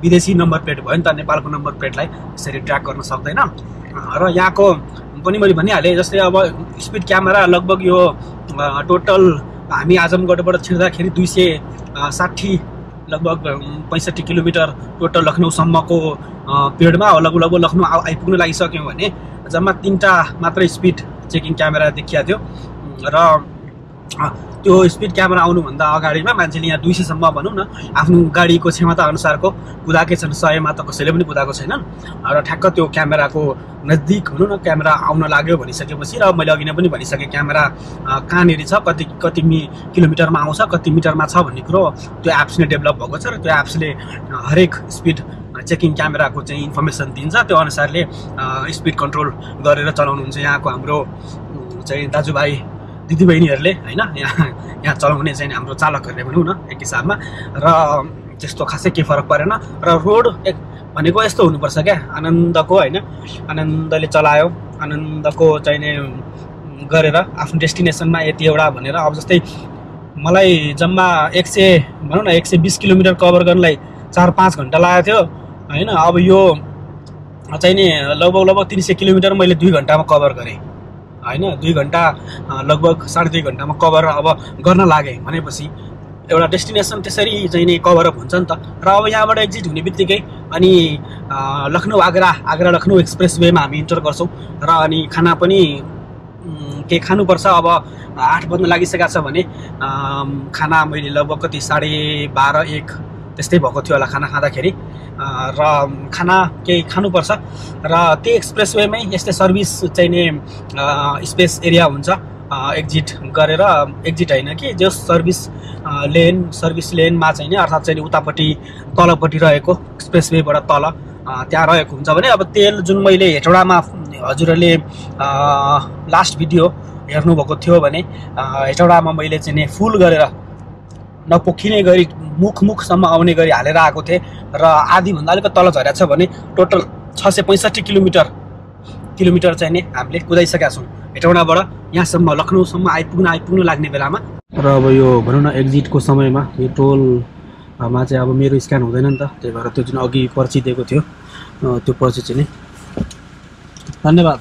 विदेशी नम्बर प्लेट भयो नि त, नेपालको नम्बर प्लेटलाई यसरी ट्र्याक गर्न सक्दैन। र यहाँको पनि मैले भनिहालेँ, जस्तै अब स्पिड क्यामेरा लगभग यो टोटल हामी आजमगढबाट छिर्दाखेरि दुई सय साठी लगभग पैँसठी किलोमिटर टोटल लखनऊसम्मको पिरियडमा लगभग लगभग लखनऊ आइपुग्न लागिसक्यौँ भने जम्मा तिनवटा मात्रै स्पिड चेकिङ क्यामेरा देखिया थियो। र त्यो स्पिड क्यामेरा आउनुभन्दा अगाडिमा मान्छेले यहाँ दुई सयसम्म भनौँ न आफ्नो गाडीको क्षमता अनुसारको कुदाएकै छन्, सयमा त कसैले पनि कुदाएको छैनन्। र ठ्याक्क त्यो क्यामेराको नजिक भनौँ न क्यामेरा आउन लाग्यो भनिसकेपछि, र मैले अघि नै पनि भनिसकेँ क्यामेरा कहाँनिर छ, कति कति मि किलोमिटरमा आउँछ, कति मिटरमा छ भन्ने कुरो त्यो एप्स नै डेभलप भएको छ। र त्यो एप्सले हरेक स्पिड चेकिङ क्यामेराको चाहिँ इन्फर्मेसन दिन्छ, त्यो अनुसारले स्पिड कन्ट्रोल गरेर चलाउनुहुन्छ यहाँको हाम्रो चाहिँ दाजुभाइ दिदीबहिनीहरूले होइन, यहाँ यहाँ चलाउने चाहिँ हाम्रो चालकहरूले भनौँ न एक हिसाबमा। र त्यस्तो खासै केही फरक परेन। र रोड एक भनेको यस्तो हुनुपर्छ क्या, आनन्दको होइन, आनन्दले चलायो, आनन्दको चाहिने गरेर आफ्नो डेस्टिनेसनमा यति एउटा भनेर। अब जस्तै मलाई जम्मा एक सय भनौँ न एक सय बिस किलोमिटर कभर गर्नलाई चार पाँच घन्टा लागेको थियो होइन। अब यो चाहिने लगभग लगभग तिन सय किलोमिटर मैले दुई घन्टामा कभर गरेँ होइन, दुई घन्टा लगभग साढे दुई घन्टामा कभर अब गर्न लागेँ भनेपछि एउटा डेस्टिनेसन त्यसरी चाहिँ नि कभर अप हुन्छ नि त। र अब यहाँबाट एक्जिट हुने बित्तिकै अनि लखनऊ आग्रा आग्रा लखनऊ एक्सप्रेस वेमा हामी इन्टर गर्छौँ। र अनि खाना पनि केही खानुपर्छ। अब आठ बज्न लागिसकेको छ भने खाना मैले लगभग कति साढे बाह्र एक त्यस्तै भएको थियो होला खाना खाँदाखेरि। र खाना केही खानुपर्छ। र त्यो एक्सप्रेस वेमै यस्तै सर्भिस चाहिँ नि स्पेस एरिया हुन्छ, एक्जिट गरेर एक्जिट होइन कि जो सर्भिस लेन सर्भिस लेनमा चाहिँ नि अर्थात् चाहिँ उतापट्टि तलपट्टि रहेको एक्सप्रेस वेबाट तल त्यहाँ रहेको हुन्छ भने अब तेल जुन मैले हेटौडामा हजुरहरूले लास्ट भिडियो हेर्नुभएको थियो भने हेटौडामा मैले चाहिँ नि फुल गरेर नपोखिने गरी मुख मुखसम्म आउने गरी हालेर आएको थिएँ। र आधीभन्दा अलिकति तल झरेको छ भने टोटल छ सय पैँसठी किलोमिटर किलोमिटर चाहिँ नि हामीले कुदाइसकेका छौँ हेटौडाबाट यहाँसम्म लखनऊसम्म आइपुग्न आइपुग्न लाग्ने बेलामा। र अब यो भनौँ न एक्जिटको समयमा यो टोलमा चाहिँ अब मेरो स्क्यान हुँदैन नि त, त्यही भएर त्यो जुन अघि पर्ची दिएको थियो त्यो पर्ची चाहिँ नि धन्यवाद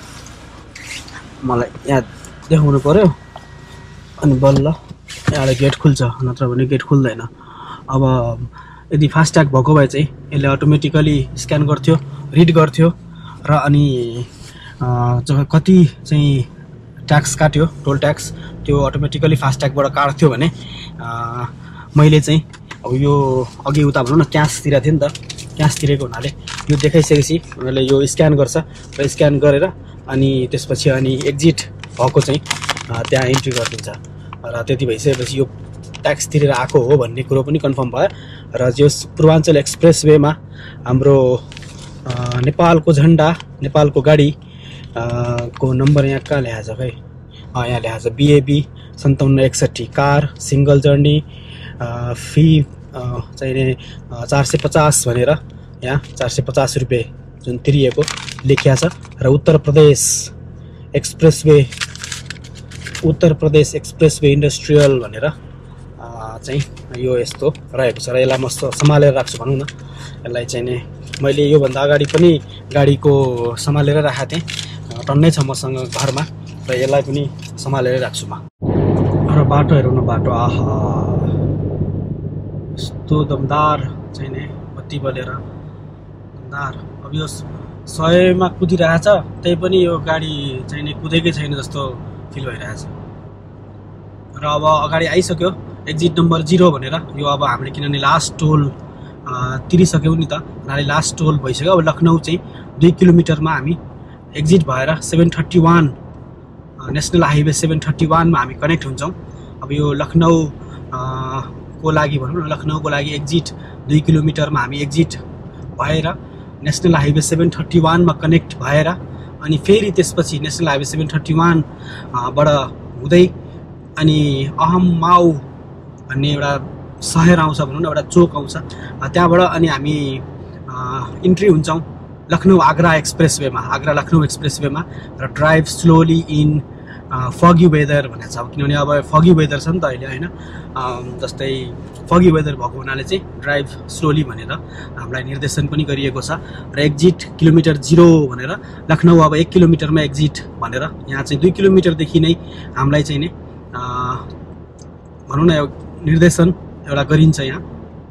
मलाई यहाँ देखाउनु पऱ्यो अनि बल्ल यहाँबाट गेट खुल्छ, नत्र भने गेट खुल्दैन। अब यदि फास्ट्याग भएको भए चाहिँ यसले अटोमेटिकली स्क्यान गर्थ्यो, रिड गर्थ्यो र अनि कति चाहिँ ट्याक्स काट्यो टोल ट्याक्स त्यो अटोमेटिकली फास्ट्यागबाट काट्थ्यो भने मैले चाहिँ अब यो अघि उता भनौँ न क्यास तिरेको थियो नि त, क्यास तिरेको हुनाले यो देखाइसकेपछि उनीहरूले यो स्क्यान गर्छ र स्क्यान गरेर अनि त्यसपछि अनि एक्जिट भएको चाहिँ त्यहाँ इन्ट्री गरिदिन्छ। र त्यति भइसकेपछि यो ट्याक्स तिरेर आएको हो भन्ने कुरो पनि कन्फर्म भयो। र जो पूर्वाञ्चल एक्सप्रेस वेमा हाम्रो नेपालको झन्डा नेपालको गाडी को नम्बर यहाँ कहाँ ल्याएको छ खै, यहाँ ल्याएको छ बिएबी सन्ताउन्न एकसट्ठी कार सिङ्गल जर्नी फी चाहिने चार सय पचास भनेर यहाँ चार सय पचास रुपियाँ जुन तिरिएको लेखिया छ। र Uttar Pradesh express way Uttar Pradesh express way industrial भनेर चाहिँ यो यस्तो रहेको छ। र यसलाई म सम्हालेर राख्छु भनौँ न, यसलाई चाहिँ नि मैले योभन्दा अगाडि पनि गाडीको सम्हालेर राखेको थिएँ, टन्नै छ मसँग घरमा, र यसलाई पनि सम्हालेर राख्छु म। र बाटो हेरौँ न, बाटो आहा यस्तो दमदार चाहिँ नि बत्ती बलेर दमदार। अब यो सयमा कुदिरहेछ त्यही पनि यो गाडी चाहिँ नि कुदेकै छैन जस्तो फिल भइरहेछ। र अब अगाडि आइसक्यो एक्जिट नम्बर जिरो भनेर, यो अब हामीले किनभने लास्ट टोल तिरिसक्यौँ नि त, उनीहरूले लास्ट टोल भइसक्यो। अब लखनऊ चाहिँ दुई किलोमिटरमा हामी एक्जिट भएर seven thirty one national highway seven thirty वानमा हामी कनेक्ट हुन्छौँ। अब यो लखनऊ को लागि भनौँ न, लखनऊको लागि एक्जिट दुई किलोमिटरमा हामी एक्जिट भएर नेसनल हाइवे सेभेन थर्टी वानमा कनेक्ट भएर अनि फेरि त्यसपछि नेसनल हाइवे सेभेन थर्टी वानबाट हुँदै अनि अहम माउ भन्ने एउटा सहर आउँछ भनौँ न, एउटा चोक आउँछ, त्यहाँबाट अनि हामी इन्ट्री हुन्छौँ लखनऊ आग्रा एक्सप्रेस वेमा, आग्रा लखनऊ एक्सप्रेस वेमा। र drive slowly in foggy weather भनेको छ, किनभने अब फगी वेदर छ नि त अहिले होइन। जस्तै फगी वेदर भएको हुनाले चाहिँ ड्राइभ स्लोली भनेर हामीलाई निर्देशन पनि गरिएको छ। र एक्जिट किलोमिटर जिरो भनेर लखनऊ अब एक किलोमिटरमा एक्जिट भनेर यहाँ चाहिँ दुई किलोमिटरदेखि नै हामीलाई चाहिँ नै भनौँ न निर्देशन एउटा गरिन्छ यहाँ।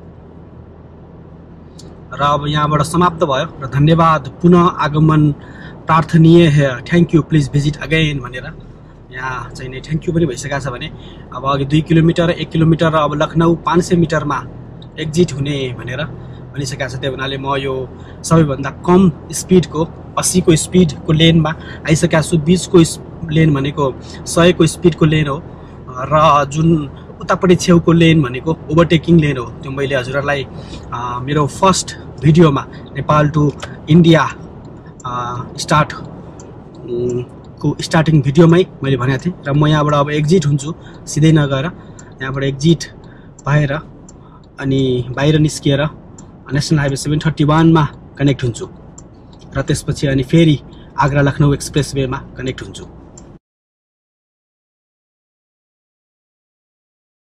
र अब यहाँबाट समाप्त भयो र धन्यवाद, पुनः आगमन प्रार्थनीय है, thank you, please visit again भनेर यहाँ चाहिँ नै थ्याङ्क यू पनि भइसकेको छ भने अब अघि दुई किलोमिटर एक किलोमिटर र अब लखनऊ पाँच सय मिटरमा एक्जिट हुने भनेर भनिसकेको छ। त्यो हुनाले म यो सबैभन्दा कम स्पिडको अस्सीको स्पिडको लेनमा आइसकेको छु। बिसको लेन भनेको सयको स्पिडको लेन हो र जुन उतापट्टि छेउको लेन भनेको ओभरटेकिङ लेन हो। त्यो मैले हजुरहरूलाई मेरो फर्स्ट भिडियोमा नेपाल टु इन्डिया स्टार्ट को स्टार्टिङ भिडियोमै मैले भनेको थिएँ। र म यहाँबाट अब एक्जिट हुन्छु, सिधै नगएर यहाँबाट एक्जिट भएर अनि बाहिर निस्किएर नेसनल हाइवे सेभेन थर्टी वानमा कनेक्ट हुन्छु र त्यसपछि अनि फेरि आग्रा लखनऊ एक्सप्रेस वेमा कनेक्ट हुन्छु।